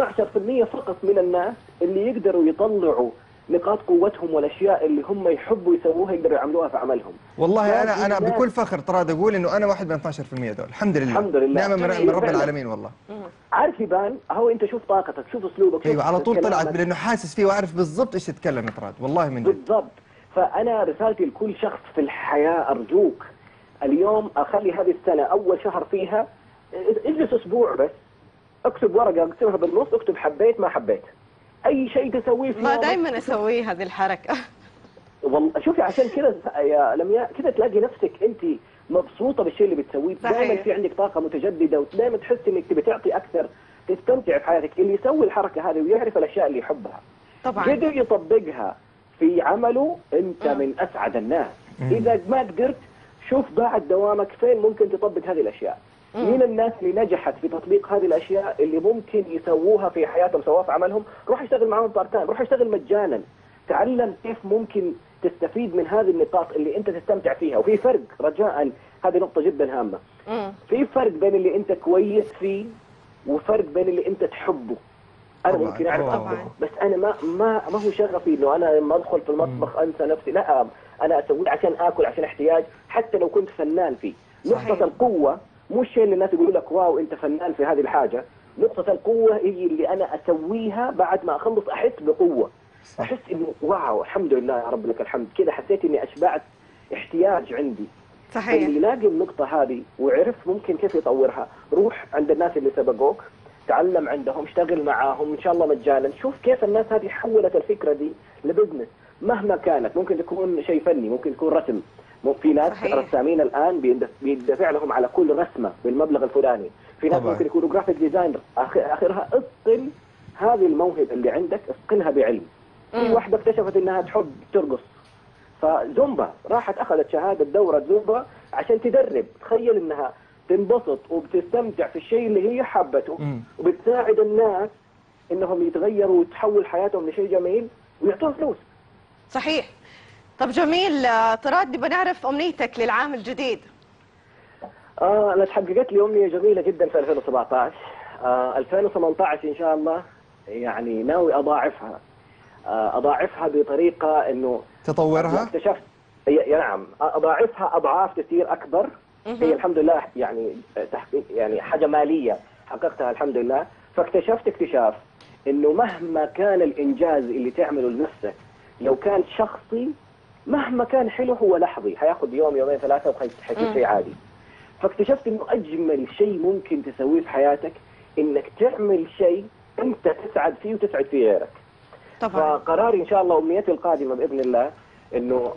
12% فقط من الناس اللي يقدروا يطلعوا نقاط قوتهم والاشياء اللي هم يحبوا يسووها يقدروا يعملوها في عملهم. والله انا بكل فخر طراد اقول انه انا واحد من 12% دول، الحمد لله. الحمد لله. نعمة من رب العالمين والله. عارف يبان هو انت شوف طاقتك، شوف اسلوبك. ايوه على طول طلعت لانه حاسس فيه واعرف بالضبط ايش تتكلم يا طراد، والله من جد. بالضبط. فانا رسالتي لكل شخص في الحياة، ارجوك اليوم اخلي هذه السنة اول شهر فيها اجلس اسبوع بس، اكتب ورقة اقسمها بالنص، اكتب حبيت ما حبيت. اي شيء تسويه في ما دائما اسوي هذه الحركه. والله شوفي عشان كذا يا لمياء كذا تلاقي نفسك انت مبسوطه بالشيء اللي بتسويه، دائما في عندك طاقه متجدده ودائما تحس انك تبي تعطي اكثر، تستمتع في حياتك. اللي يسوي الحركه هذه ويعرف الاشياء اللي يحبها طبعا قدر يطبقها في عمله، انت من اسعد الناس. اذا ما قدرت شوف بعد دوامك فين ممكن تطبق هذه الاشياء. مين الناس اللي نجحت في تطبيق هذه الاشياء اللي ممكن يسووها في حياتهم سواء في عملهم، روح اشتغل معهم بارت تايم، روح اشتغل مجانا، تعلم كيف ممكن تستفيد من هذه النقاط اللي انت تستمتع فيها. وفي فرق رجاء، هذه نقطة جدا هامة. في فرق بين اللي انت كويس فيه وفرق بين اللي انت تحبه. انا طبعًا. ممكن اعرف اطبخ بس انا ما هو شغفي انه انا لما ادخل في المطبخ انسى نفسي، لا انا اسويه عشان اكل، عشان احتياج، حتى لو كنت فنان فيه. نقطة القوة مو الشيء اللي الناس يقولوا لك واو انت فنان في هذه الحاجة، نقطة القوة هي اللي انا اسويها بعد ما اخلص احس بقوة. احس انه واو الحمد لله يا رب لك الحمد، كذا حسيت اني اشبعت احتياج عندي. صحيح. اللي يلاقي النقطة هذه وعرف ممكن كيف يطورها، روح عند الناس اللي سبقوك، تعلم عندهم، اشتغل معاهم ان شاء الله مجانا، شوف كيف الناس هذه حولت الفكرة دي لبزنس مهما كانت. ممكن تكون شيء فني، ممكن تكون رسم، في ناس صحيح. رسامين الان بيدفع لهم على كل رسمة بالمبلغ الفلاني، في ناس طبعا. ممكن يكونوا جرافيك ديزاينر، اخرها اتقن هذه الموهبة اللي عندك، اتقنها بعلم. في واحدة اكتشفت انها تحب ترقص، فزومبا راحت اخذت شهادة دورة زومبا عشان تدرب. تخيل انها تنبسط وبتستمتع في الشيء اللي هي حبته، وبتساعد الناس انهم يتغيروا وتحول حياتهم لشيء جميل ويعطوها فلوس. صحيح. طب جميل طراد، نبغى نعرف امنيتك للعام الجديد. انا تحققت لي امنية جميلة جدا في 2017. 2018 ان شاء الله يعني ناوي اضاعفها بطريقة انه تطورها. اكتشفت نعم اضاعفها اضعاف كثير اكبر. هي الحمد لله يعني تحقيق يعني حاجة مالية حققتها الحمد لله. فاكتشفت اكتشاف انه مهما كان الانجاز اللي تعمله لنفسك لو كان شخصي مهما كان حلو هو لحظي، حياخذ يوم يومين ثلاثة وحيصير شيء عادي. فاكتشفت انه اجمل شيء ممكن تسويه في حياتك انك تعمل شيء انت تسعد فيه وتسعد فيه غيرك. طبعا. فقراري ان شاء الله امنيتي القادمة باذن الله انه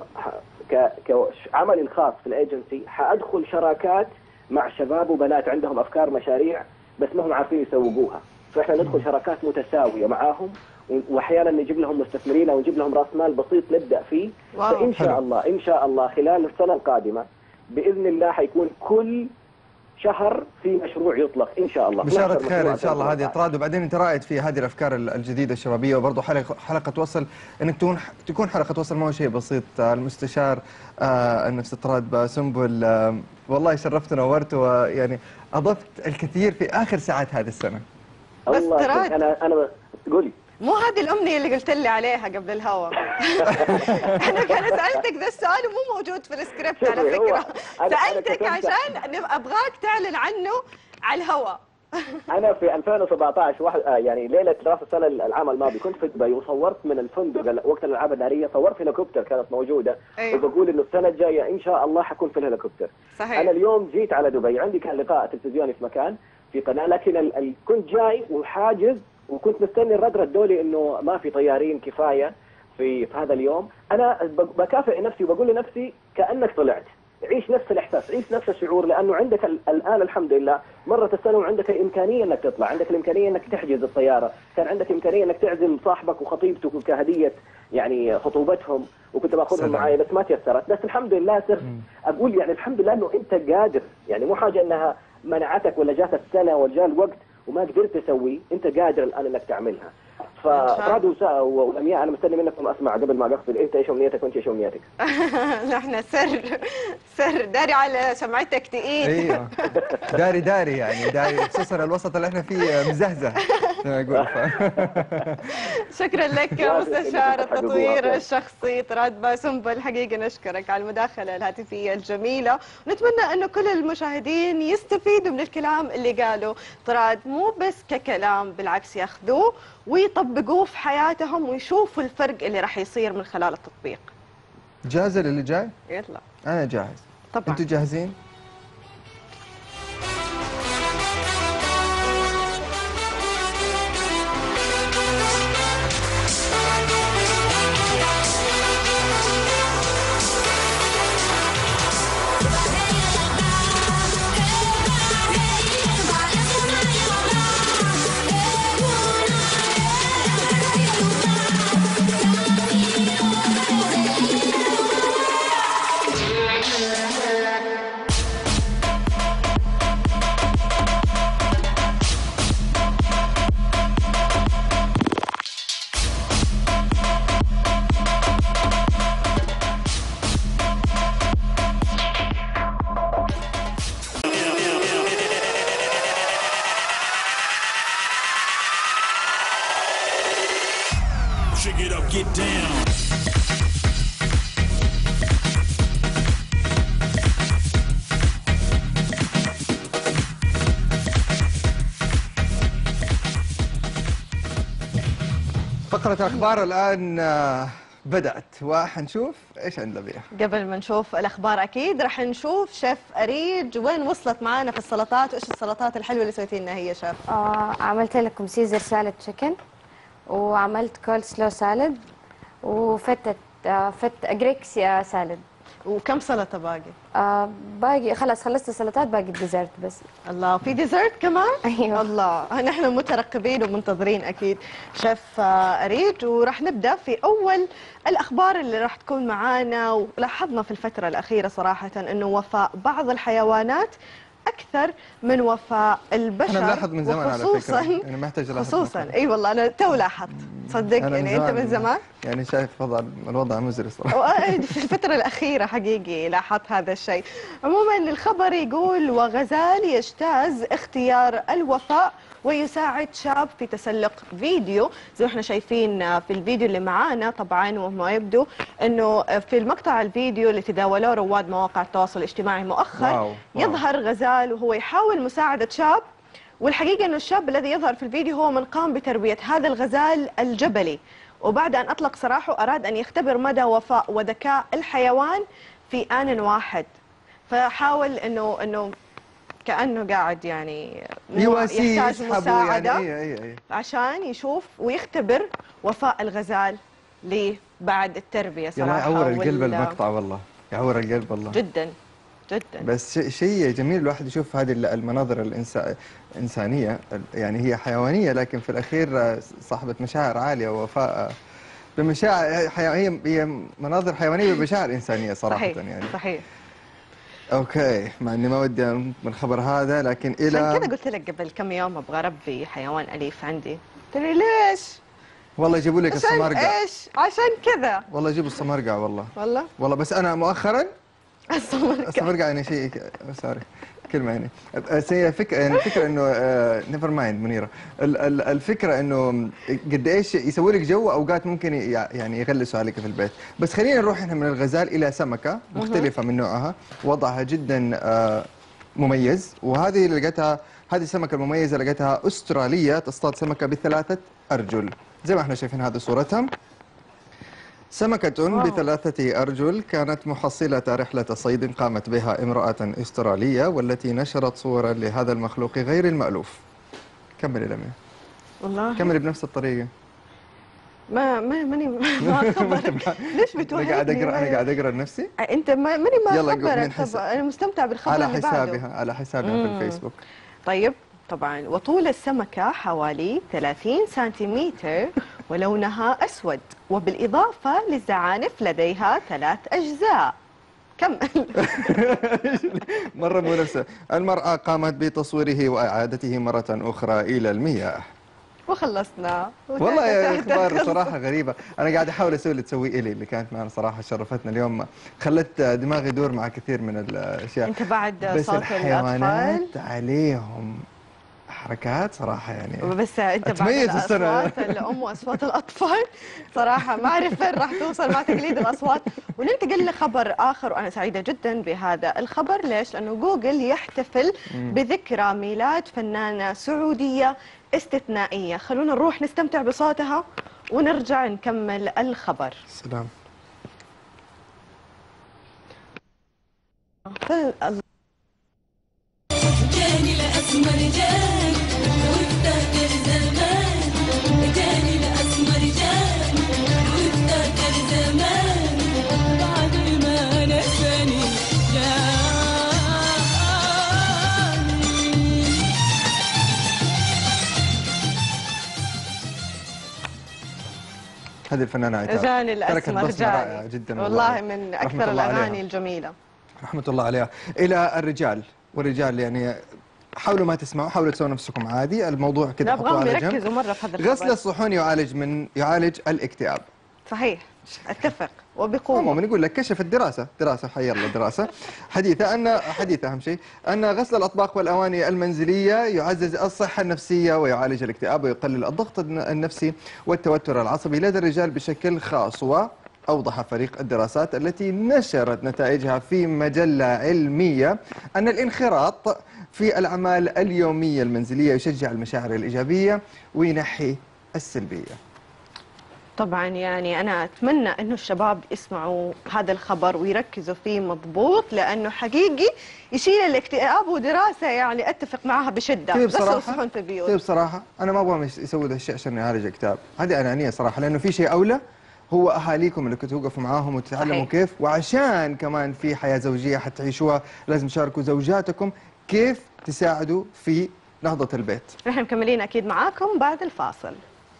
كعملي الخاص في الايجنسي حادخل شراكات مع شباب وبنات عندهم افكار مشاريع بس ما هم عارفين يسوقوها، فاحنا ندخل شراكات متساويه معاهم، واحيانا نجيب لهم مستثمرين او نجيب لهم راس مال بسيط نبدا فيه. فان شاء الله ان شاء الله خلال السنه القادمه باذن الله حيكون كل شهر في مشروع يطلق ان شاء الله. بشارة خير ان شاء الله هذه طراد. وبعدين انت رائد في هذه الافكار الجديده الشبابيه، وبرضه حلقه توصل انك تكون حلقه توصل ما هو شيء بسيط. المستشار النفس طراد سنبل، والله شرفت ونورت، ويعني اضفت الكثير في اخر ساعات هذه السنه. بس طراد انا قولي مو هذه الأمنية اللي قلت لي عليها قبل الهوا. أنا كان سألتك ذا السؤال ومو موجود في السكريبت على فكرة. سألتك عشان أبغاك تعلن عنه على الهوا. انا في 2017 يعني ليله راس السنه العام الماضي كنت في دبي وصورت من الفندق وقت الالعاب الناريه، صورت هليكوبتر كانت موجوده. أيوه. وبقول انه السنه الجايه ان شاء الله حكون في الهليكوبتر. صحيح. انا اليوم جيت على دبي، عندي كان لقاء تلفزيوني في مكان في قناه، لكن كنت جاي وحاجز وكنت مستني الرد ردوا لي انه ما في طيارين كفايه في هذا اليوم. انا بكافئ نفسي وبقول لنفسي كانك طلعت، عيش نفس الاحساس، عيش نفس الشعور، لانه عندك الان الحمد لله مرت السنه وعندك الامكانيه انك تطلع، عندك الامكانيه انك تحجز الطياره، كان عندك امكانيه انك تعزم صاحبك وخطيبته كهديه يعني خطوبتهم، وكنت باخذهم معايا بس ما تيسرت. بس الحمد لله صرت اقول يعني الحمد لله انه انت قادر، يعني مو حاجه انها منعتك ولا جات السنه ولا جاء الوقت وما قدرت تسوي، انت قادر الان انك تعملها. فراد ولمياء انا مستني منكم اسمع قبل ما اقفل، انت ايش امنيتك وانت ايش امنيتك؟ نحن سر داري على شمعتك تقيل. ايوه داري يعني داري، خصوصا الوسط اللي احنا فيه مزهزه زي ما يقول. شكرا لك مستشار التطوير الشخصي طراد باسنبل، حقيقه نشكرك على المداخله الهاتفيه الجميله، ونتمنى انه كل المشاهدين يستفيدوا من الكلام اللي قاله طراد، مو بس ككلام، بالعكس ياخذوه ويطبقوه في حياتهم ويشوفوا الفرق اللي راح يصير من خلال التطبيق. جاهزه للي جاي؟ يلا انا جاهز. طبعا. انتوا جاهزين؟ Shake it up, get down. فقرة الأخبار الآن بدأت وحنشوف إيش عندنا بيها. قبل ما نشوف الأخبار أكيد رح نشوف شيف أريج وين وصلت معنا في السلطات، وإيش السلطات الحلوة اللي سويتي لنا هي شيف؟ عملت لكم سيزر سالاد تشيكن، وعملت كول سلو سالاد، وفتة جريك سالاد. وكم سلطة باقي؟ باقي خلاص خلصت السلطات، باقي الديزرت بس. الله، في ديزرت كمان؟ أيوه. الله، نحن مترقبين ومنتظرين أكيد شيف أريج، وراح نبدأ في أول الأخبار اللي راح تكون معانا. ولاحظنا في الفترة الأخيرة صراحة أنه وفاء بعض الحيوانات أكثر من وفاء البشر. أنا ملاحظ من زمان على فكرة، يعني محتاج ألاحظ خصوصا أي والله أنا تو لاحظت، صدقني أنت من زمان يعني شايف الوضع مزري صراحة. في الفترة الأخيرة حقيقي لاحظت هذا الشيء. عموما الخبر يقول: وغزال يجتاز اختيار الوفاء ويساعد شاب في تسلق فيديو. زي ما احنا شايفين في الفيديو اللي معانا طبعا، وما يبدو انه في المقطع الفيديو اللي تداولوه رواد مواقع التواصل الاجتماعي مؤخرا يظهر غزال وهو يحاول مساعدة شاب، والحقيقة انه الشاب الذي يظهر في الفيديو هو من قام بتربية هذا الغزال الجبلي، وبعد ان اطلق سراحه اراد ان يختبر مدى وفاء وذكاء الحيوان في آن واحد، فحاول انه كأنه قاعد يعني يحتاج مساعدة يعني عشان يشوف ويختبر وفاء الغزال ليه بعد التربية صراحة. يعور القلب المقطع والله، يعور القلب والله جدا جدا. بس شيء جميل الواحد يشوف هذه المناظر الإنسانية، يعني هي حيوانية لكن في الأخير صاحبة مشاعر عالية ووفاء بمشاعر، هي مناظر حيوانية بمشاعر إنسانية صراحة. صحيح. يعني صحيح. اوكي، مع اني ما ودي من الخبر هذا لكن الى عشان كذا قلت لك قبل كم يوم ابغى اربي حيوان اليف عندي. قلت لي ليش؟ والله يجيبوا لك السمرقع. ايش؟ عشان كذا والله يجيبوا السمرقع والله. والله بس انا مؤخرا السمرقع يعني شيء سوري كلمه يعني بس هي الفكره انه نيفر مايند منيره. الفكره انه قد ايش يسوي لك جو، اوقات ممكن يعني يغلسوا عليك في البيت. بس خلينا نروح احنا من الغزال الى سمكه مختلفه من نوعها، وضعها جدا مميز، وهذه اللي لقيتها هذه السمكة المميزة لقيتها أسترالية تصطاد سمكة ب3 أرجل. زي ما احنا شايفين هذه صورتها، سمكة ب3 أرجل كانت محصلة رحلة صيد قامت بها امرأة أسترالية، والتي نشرت صورا لهذا المخلوق غير المألوف. كملي لميا. والله كملي بنفس الطريقة. ماني ما خبرك. ليش بتوهقني؟ أنا قاعد أقرأ لنفسي. أنت ماني ما يلا خبرك. طب أنا مستمتع بالخبر على اللي حسابها بعده. على حسابها في الفيسبوك. طيب طبعا، وطول السمكة حوالي 30 سنتيمتر ولونها أسود، وبالإضافة للزعانف لديها 3 أجزاء. كمل. مرة مو نفسه. المرأة قامت بتصويره وإعادته مرة أخرى إلى المياه. وخلصنا. والله يا اخبار صراحه غريبه. انا قاعد احاول اسوي اللي تسويه الي اللي كانت معنا صراحه، شرفتنا اليوم، خلت دماغي يدور مع كثير من الاشياء. انت بعد بس صوت الحيوانات الأطفال عليهم حركات صراحه يعني. بس انت بعد أتميز اصوات الام واصوات الاطفال صراحه ما اعرف فين راح توصل مع تقليد الاصوات. وننتقل لخبر اخر، وانا سعيده جدا بهذا الخبر. ليش؟ لانه جوجل يحتفل بذكرى ميلاد فنانه سعوديه استثنائيه. خلونا نروح نستمتع بصوتها ونرجع نكمل الخبر. سلام. جاني لأسمر جان وافتكر زمان، جاني لأسمر جان وافتكر زمان، بعد ما نساني جاني. هذه الفنانه عتاب جاني الاسمر رائعه جدا والله من اكثر الاغاني الجميله رحمه الله عليها. الى الرجال والرجال، يعني حاولوا ما تسمعوا، حاولوا تسووا نفسكم عادي، الموضوع كذا نبغاهم يركزوا مره في هذا الخبر. غسل الصحون يعالج الاكتئاب. صحيح، اتفق وبقوه. عموما يقول لك كشفت دراسه حي الله دراسه حديثه اهم شيء ان غسل الاطباق والاواني المنزليه يعزز الصحه النفسيه ويعالج الاكتئاب ويقلل الضغط النفسي والتوتر العصبي لدى الرجال بشكل خاص. وأوضح فريق الدراسات التي نشرت نتائجها في مجلة علمية أن الانخراط في الأعمال اليومية المنزلية يشجع المشاعر الإيجابية وينحي السلبية. طبعا يعني أنا أتمنى أنه الشباب يسمعوا هذا الخبر ويركزوا فيه مضبوط، لأنه حقيقي يشيل الاكتئاب، ودراسة يعني أتفق معها بشدة. غسل الصحون في البيوت. بصراحة أنا ما أبغى يسوي ذا الشيء عشان يعالج الاكتئاب، هذه أنانية صراحة، لأنه في شيء أولى هو أهاليكم اللي كنتوا توقفوا معاهم وتتعلموا كيف، وعشان كمان في حياة زوجية حتعيشوها لازم تشاركوا زوجاتكم كيف تساعدوا في نهضة البيت. نحن مكملين أكيد معاكم بعد الفاصل.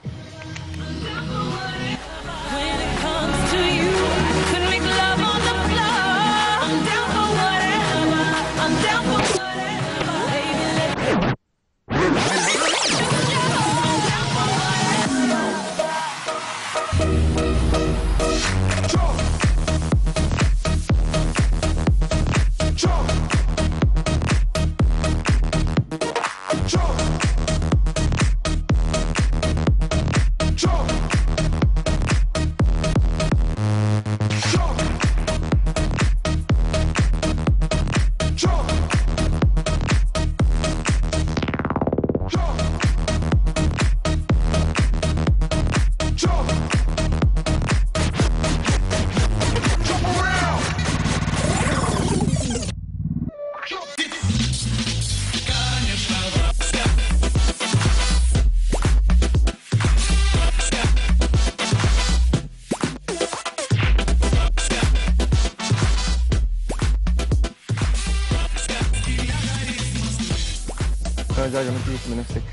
دجاجة ما تجيك من نفسك.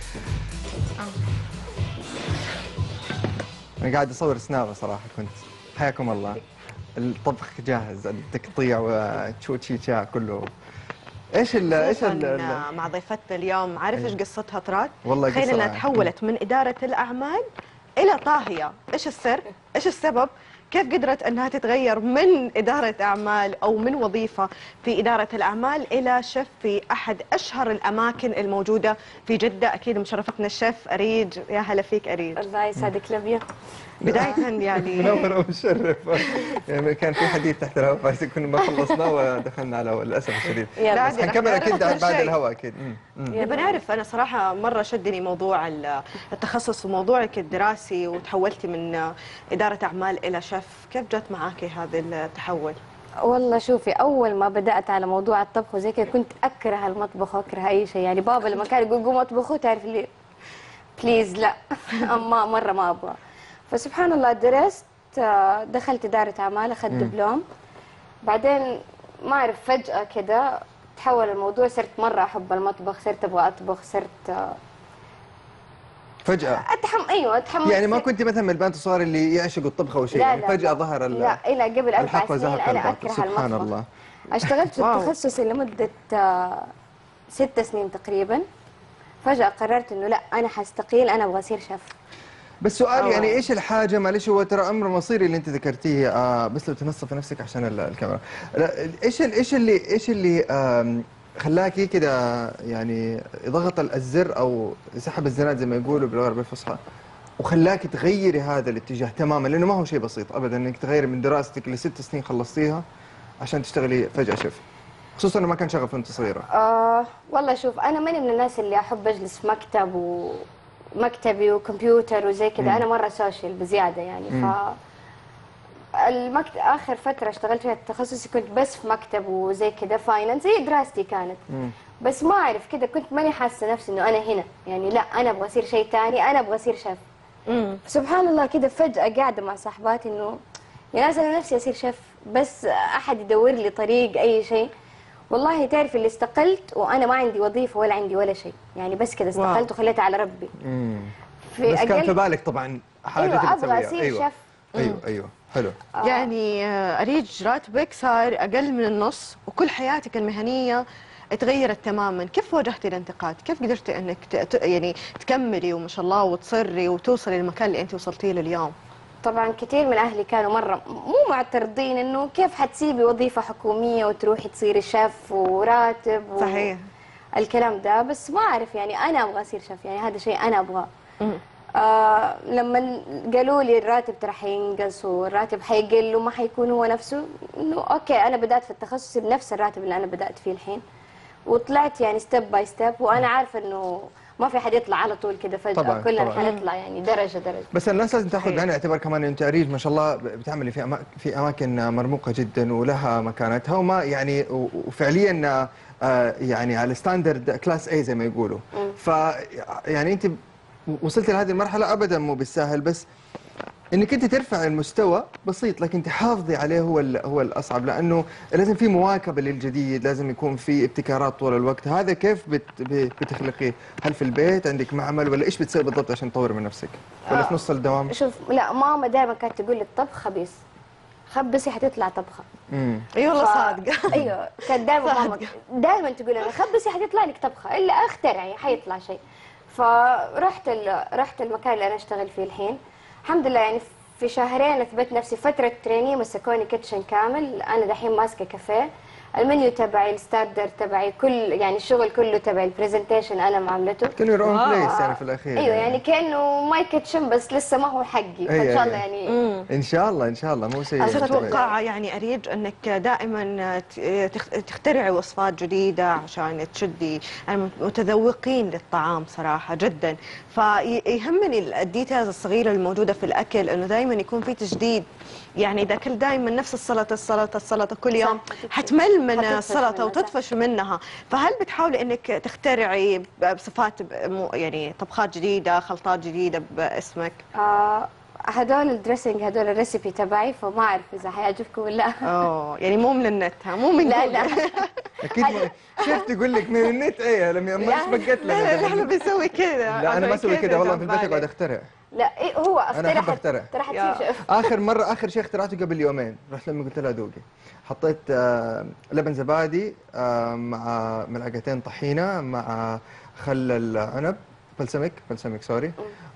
أنا قاعد أصور سنابة صراحة كنت. حياكم الله. الطبخ جاهز، التقطيع وتشوتشيتشا كله. ايش مع ضيفتنا اليوم، عارف ايش قصتها تراد؟ والله تخيل انها تحولت من إدارة الأعمال إلى طاهية. ايش السر؟ ايش السبب؟ كيف قدرت أنها تتغير من إدارة أعمال أو من وظيفة في إدارة الأعمال إلى شيف في أحد أشهر الأماكن الموجودة في جدة؟ أكيد مشرفتنا الشيف أريج، يا هلا فيك أريج. الله يسعدك لميا. بداية يعني منور ومشرف. يعني كان في حديث تحت الهواء بس كنا ما خلصناه ودخلنا على للاسف الشديد. بس حنكمل اكيد بعد الهواء اكيد. نبي نعرف. انا صراحه مره شدني موضوع التخصص وموضوعك الدراسي، وتحولتي من اداره اعمال الى شيف، كيف جت معك هذا التحول؟ والله شوفي، اول ما بدات على موضوع الطبخ وزي كذا كنت اكره المطبخ واكره اي شيء. يعني بابا لما كان يقول قوم اطبخوا تعرف لي بليز لا اما مره ما ابغى. فسبحان الله درست، دخلت إدارة أعمال، أخذت دبلوم. بعدين ما أعرف فجأة كده تحول الموضوع، صرت مرة أحب المطبخ، صرت أبغى أطبخ، صرت فجأة أيوه أتحمس. يعني ما كنت مثلا من البنات الصغار اللي يعشقوا الطبخ أو شيء، يعني فجأة ظهر لا إلى قبل 4 سنين أنا أكره سبحان المطبخ. الله. اشتغلت في التخصص لمدة 6 سنين تقريبا. فجأة قررت إنه لا أنا حستقيل، أنا أبغى أصير شيف. بس سؤال يعني ايش الحاجه؟ معلش هو ترى امر مصيري اللي انت ذكرتيه، بس لو تنصفي نفسك عشان الكاميرا. ايش اللي خلاكي كده يعني ضغط الزر او سحب الزناد زي ما يقولوا بالعربيه الفصحى، وخلاكي تغيري هذا الاتجاه تماما؟ لانه ما هو شيء بسيط ابدا انك تغيري من دراستك ل6 سنين خلصتيها عشان تشتغلي فجاه شيف، خصوصا انه ما كان شغف وانت صغيره. والله شوف، انا ماني من الناس اللي احب اجلس في مكتبي وكمبيوتر وزي كذا. انا مره سوشيال بزياده يعني. اخر فتره اشتغلت فيها تخصصي كنت بس في مكتب وزي كذا، فاينانس زي دراستي كانت. بس ما اعرف كذا كنت ماني حاسه نفسي انه انا هنا، يعني لا انا ابغى اصير شيء ثاني، انا ابغى اصير شيف. سبحان الله كذا فجاه قاعده مع صاحباتي انه يا ناس انا نفسي اصير شيف، بس احد يدور لي طريق اي شيء. والله تعرف اللي استقلت وانا ما عندي وظيفه ولا عندي ولا شيء، يعني بس كذا استقلت وخليتها على ربي. بس كان في بالك طبعا حاجه أيوة ابغى اصير شيف. ايوه حلو. يعني أريج راتبك صار اقل من النص وكل حياتك المهنيه تغيرت تماما، كيف واجهتي الانتقاد؟ كيف قدرتي انك يعني تكملي وما شاء الله وتصري وتوصلي للمكان اللي انت وصلتيه له اليوم؟ طبعا كثير من اهلي كانوا مره مو معترضين انه كيف حتسيبي وظيفه حكوميه وتروحي تصيري شيف وراتب صحيح الكلام ده. بس ما اعرف يعني انا ابغى اصير شيف، يعني هذا شيء انا ابغاه. لما قالوا لي الراتب ترى حينقص والراتب حيقل وما حيكون هو نفسه، انه اوكي انا بدات في التخصص بنفس الراتب اللي انا بدات فيه الحين، وطلعت يعني ستيب باي ستيب، وانا عارفه انه ما في حد يطلع على طول كده فجأة. طبعاً كلنا حنطلع يعني درجة درجة. بس الناس لازم تاخذ بعين الاعتبار كمان انت أريج ما شاء الله بتعملي في اماكن مرموقة جدا ولها مكانتها، وما يعني وفعليا يعني على ستاندرد كلاس اي زي ما يقولوا. ف يعني انت وصلتي لهذه المرحلة ابدا مو بالسهل، بس انك انت ترفع المستوى بسيط لكن تحافظي عليه هو الاصعب، لانه لازم في مواكبه للجديد، لازم يكون في ابتكارات طول الوقت. هذا كيف بتخلقيه؟ هل في البيت عندك معمل ولا ايش بتسوي بالضبط عشان تطوري من نفسك؟ ولا في نص الدوام؟ شوف لا ماما دائما كانت تقول لي الطبخ خبيث، خبصي حتطلع طبخه. اي والله صادقه. ايوه كانت دائما ماما دائما تقول انا خبصي حتطلع لك طبخه الا اخترعي حيطلع شيء. رحت المكان اللي انا اشتغل فيه الحين الحمد لله، يعني في شهرين اثبت نفسي. فتره تريني مسكوني كيتشن كامل، انا دحين ماسكه كافيه، المنيو تبعي، الستاردر تبعي، كل يعني الشغل كله تبعي، البرزنتيشن انا معاملته كانه يور اون بليس يعني في الاخير. ايوه يعني كانه ماي كيتشن بس لسه ما هو حقي. فان شاء الله يعني ان شاء الله مو شيء. اتوقع يعني أريج انك دائما تخترعي وصفات جديده عشان تشدي المتذوقين للطعام صراحه جدا. فيهمني الديتيلز الصغيره الموجوده في الاكل، انه دائما يكون في تجديد. يعني اذا اكلت دائما نفس السلطه كل يوم حتمل من السلطه وتطفش منها. فهل بتحاولي انك تخترعي بصفات يعني طبخات جديده، خلطات جديده باسمك؟ هدول الدريسنج، هدول الريسيبي تبعي، فما اعرف اذا حيعجبكم ولا لا. يعني مو من النت، مو من لا اكيد شفت تقول لك من النت. ايه لما ما بقت لنا. لا احنا بنسوي كذا. لا انا ما اسوي كذا والله، في البيت اقعد اخترع. لا إيه هو انا احب اخترع. ترى حتصير شيف. اخر شيء اخترعته قبل يومين، رحت لما قلت لها دوقي، حطيت لبن زبادي مع ملعقتين طحينه مع خل العنب، بلسمك سوري،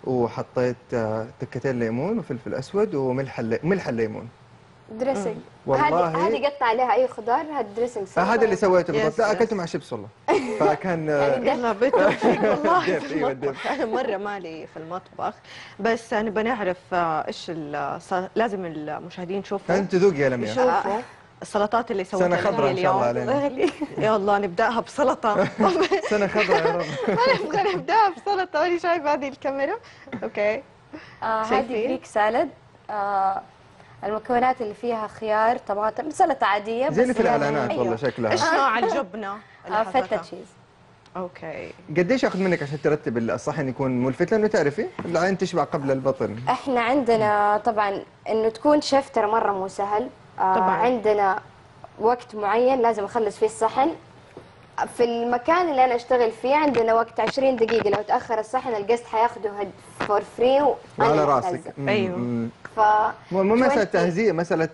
وحطيت تكتين ليمون وفلفل اسود وملح الليمون. دريسنج. والله هذه قطع عليها اي خضار، هذا دريسنج. هذا اللي سويته بالضبط. لا اكلته مع شيبس والله. فكان يلا بالتوفيق والله. ديب، أيوة ديب. انا مره مالي في المطبخ، بس انا بنعرف ايش لازم المشاهدين يشوفوا. انت ذوق يا لميا. يشوفوا السلطات اللي سويتها سنة خضراء إن شاء الله علينا. يا الله نبداها بسلطه. سنة خضراء يا رب. انا ابغى نبداها بسلطه وانا شايفه هذه الكاميرا. اوكي. هذه جريك سالد. المكونات اللي فيها خيار، طماطم، سلطه عاديه زي اللي بس في يعني الاعلانات والله ايش شكلها. نوع الجبنه اللي فته حطيتها؟ تشيز. اوكي. قديش اخذ منك عشان ترتب الصحن يكون ملفت؟ لانه تعرفي العين تشبع قبل البطن. احنا عندنا طبعا انه تكون شيف ترى مره مو سهل. طبعاً. عندنا وقت معين لازم اخلص فيه الصحن. في المكان اللي انا اشتغل فيه عندنا وقت 20 دقيقة، لو تأخر الصحن الجست حياخده فور فري وعلى راسك. أيوه. مو مسألة تهزيء، مسألة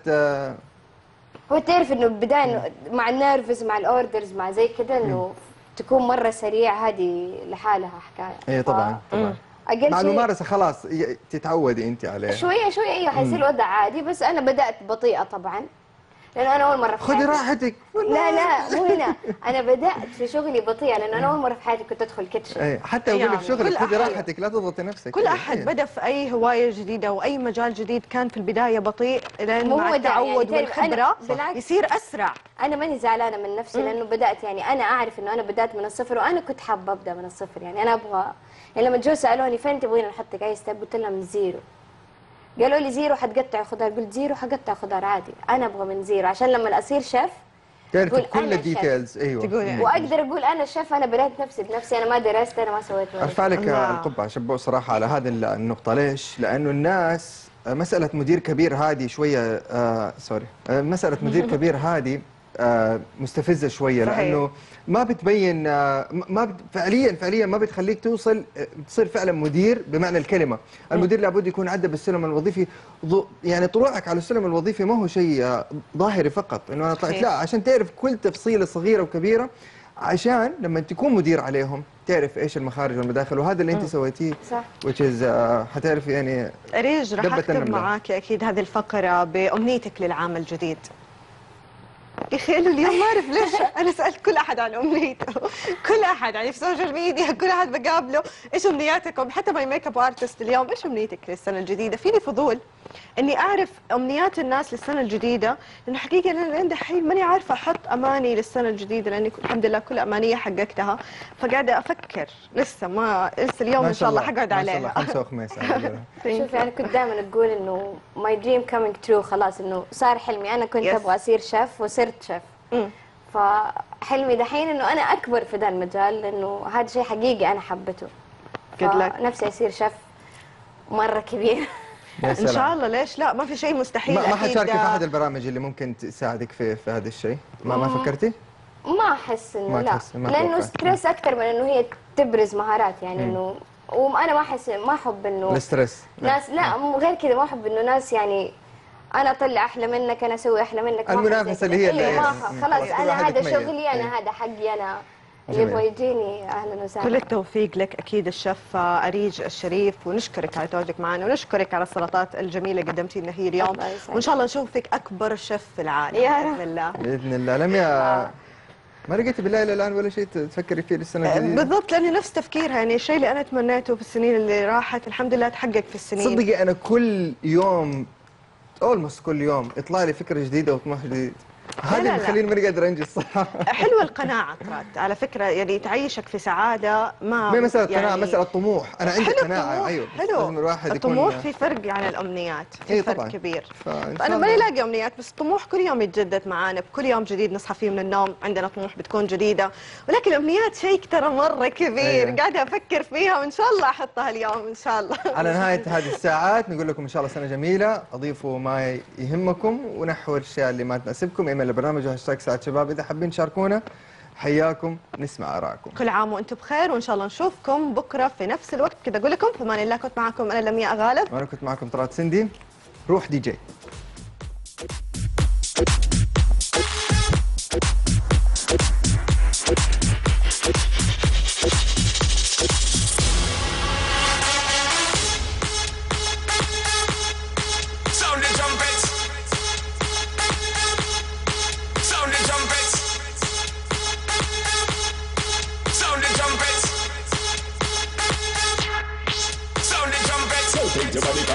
هو تعرف انه بداية إنه مع النيرفز مع الاوردرز مع زي كذا انه تكون مرة سريع، هذه لحالها حكاية. اي طبعا طبعا. أقل مع شيء الممارسة خلاص تتعودي انت عليه. شوية شوية ايوه حيصير الوضع عادي، بس انا بدأت بطيئة طبعا لانه انا اول مرة في خذي حياتي. راحتك. لا مو هنا، انا بدأت في شغلي بطيئة لانه انا اول مرة في حياتي كنت ادخل كيتشن. اي حتى اقول لك يعني شغلك كل خذي أحد- راحتك، لا تضغطي نفسك. كل احد بدا في اي هوايه جديده او اي مجال جديد كان في البدايه بطيء، لين مو مع هو ده التعود يعني والخبره بالعكس. يصير اسرع. انا ماني زعلانه من نفسي لانه بدات، يعني انا اعرف انه انا بدات من الصفر وانا كنت حابه ابدا من الصفر. يعني انا ابغى، يعني لما جو سالوني فين تبغين نحطك اي ستيب، قلت لهم من زيرو. قالوا لي زيرو حتقطع خضار، قلت زيرو حقطع خضار عادي. انا ابغى من زيرو عشان لما اصير شيف تعرفي تقول كل أنا الديتيلز. ايوه تقول يعني. واقدر اقول انا شيف، انا بنيت نفسي بنفسي، انا ما درست، انا ما سويت ولا ارفع لك الله. القبعه شبو صراحه على هذه النقطه. ليش؟ لانه الناس مساله مدير كبير هذه شويه سوري مساله مدير كبير هذه مستفزه شويه. صحيح. لانه ما بتبين فعليا ما بتخليك توصل تصير فعلا مدير بمعنى الكلمه. المدير لابد يكون عدى بالسلم الوظيفي. يعني طلوعك على السلم الوظيفي ما هو شيء ظاهري فقط انه انا طلعت، صحيح. لا، عشان تعرف كل تفصيله صغيره وكبيره، عشان لما تكون مدير عليهم تعرف ايش المخارج والمداخل. وهذا اللي انت سويتيه صح. which is حتعرفي يعني. أريج راح دبة أختم النملة. معاك أكيد هذه الفقرة بأمنيتك للعام الجديد. يا أخي أنا اليوم ما أعرف ليش أنا سألت كل أحد عن أمنيته، كل أحد يعني في السوشيال ميديا كل أحد بقابله إيش أمنياتكم، حتى ماي ميك اب ارتست اليوم إيش أمنيتك للسنة الجديدة؟ فيني فضول إني أعرف أمنيات الناس للسنة الجديدة، لأنه حقيقة أنا لين دحين ماني عارفة أحط أماني للسنة الجديدة، لأني الحمد لله كل أمانية حققتها، فقاعدة أفكر لسه اليوم إن شاء الله حقعد ما شاء الله عليها. خمسة وخميس. شوفي انا كنت دائما اقول انه ماي دريم كامينج ترو، خلاص انه صار حلمي. انا كنت Yes. ابغى اصير شيف وصرت شيف. فحلمي دحين انه انا اكبر في ذا المجال، لانه هذا شيء حقيقي انا حبته. Good luck. نفسي اصير شيف مره كبير. يا ان شاء سلام. الله، ليش لا؟ ما في شيء مستحيل. ما أكيد. حتشاركي في احد البرامج اللي ممكن تساعدك في هذا الشيء؟ ما فكرتي؟ ما احس انه ما لا، تحس- ما لانه أتوقع. ستريس اكثر من انه هي تبرز مهارات. يعني انه وانا ما احب انه الستريس. ناس، لا مو غير كذا، ما احب انه ناس يعني انا اطلع احلى منك، انا اسوي احلى منك. ما أحب المنافسة زي اللي كذا. هي اللي- ايوه ما خلاص كل انا واحد هذا يتميز. شغلي، انا أيوة. هذا حقي، انا اللي جميل. يبغى يجيني اهلا كل وسهلا. التوفيق لك اكيد الشيف أريج الشريف، ونشكرك على تواجدك معنا، ونشكرك على السلطات الجميله اللي قدمتي لنا هي اليوم، الله يسعدك. وان شاء الله نشوفك اكبر شيف في العالم يا رب. باذن الله. باذن الله. لميا ما لقيتي بالله الى الان ولا شيء تفكري فيه للسنه الجديده؟ بالضبط، لاني نفس تفكيرها، يعني الشيء اللي انا تمنيته في السنين اللي راحت الحمد لله تحقق في السنين. صدقي انا كل يوم اولموست كل يوم يطلع لي فكره جديده وطموح جديد. هذا لا. اللي يخليني ماني قادر انجز صراحه. حلوه القناعه ترى على فكره، يعني تعيشك في سعاده ما هي مساله قناعه، يعني مساله طموح. انا عندي حلو قناعه. الطموح، ايوه، بس حلو. لازم الواحد الطموح يكون في فرق عن الامنيات، في إيه فرق طبعاً. كبير. فإن شاء انا الله. ماني لاقي امنيات، بس الطموح كل يوم يتجدد معانا، بكل يوم جديد نصحى فيه من النوم عندنا طموح بتكون جديده، ولكن الامنيات شيء ترى مره كبير. أيوة. قاعده افكر فيها وان شاء الله احطها اليوم ان شاء الله. على نهايه هذه الساعات نقول لكم ان شاء الله سنه جميله، اضيفوا ما يهمكم ونحوا الاشياء اللي ما تناسبكم. ايميل البرنامج هاشتاج ساعة شباب، اذا حابين تشاركونا حياكم، نسمع ارائكم. كل عام وانتم بخير، وان شاء الله نشوفكم بكره في نفس الوقت. كذا اقول لكم في امان الله، كنت معكم انا لمياء غالب، وانا كنت معكم طلعت سندي، روح دي جي.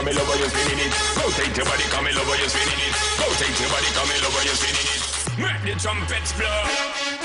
come love how you spinning it. Rotate your body, come love how you spinning it. Rotate your body, come love how you spinning it. Make the trumpets blow.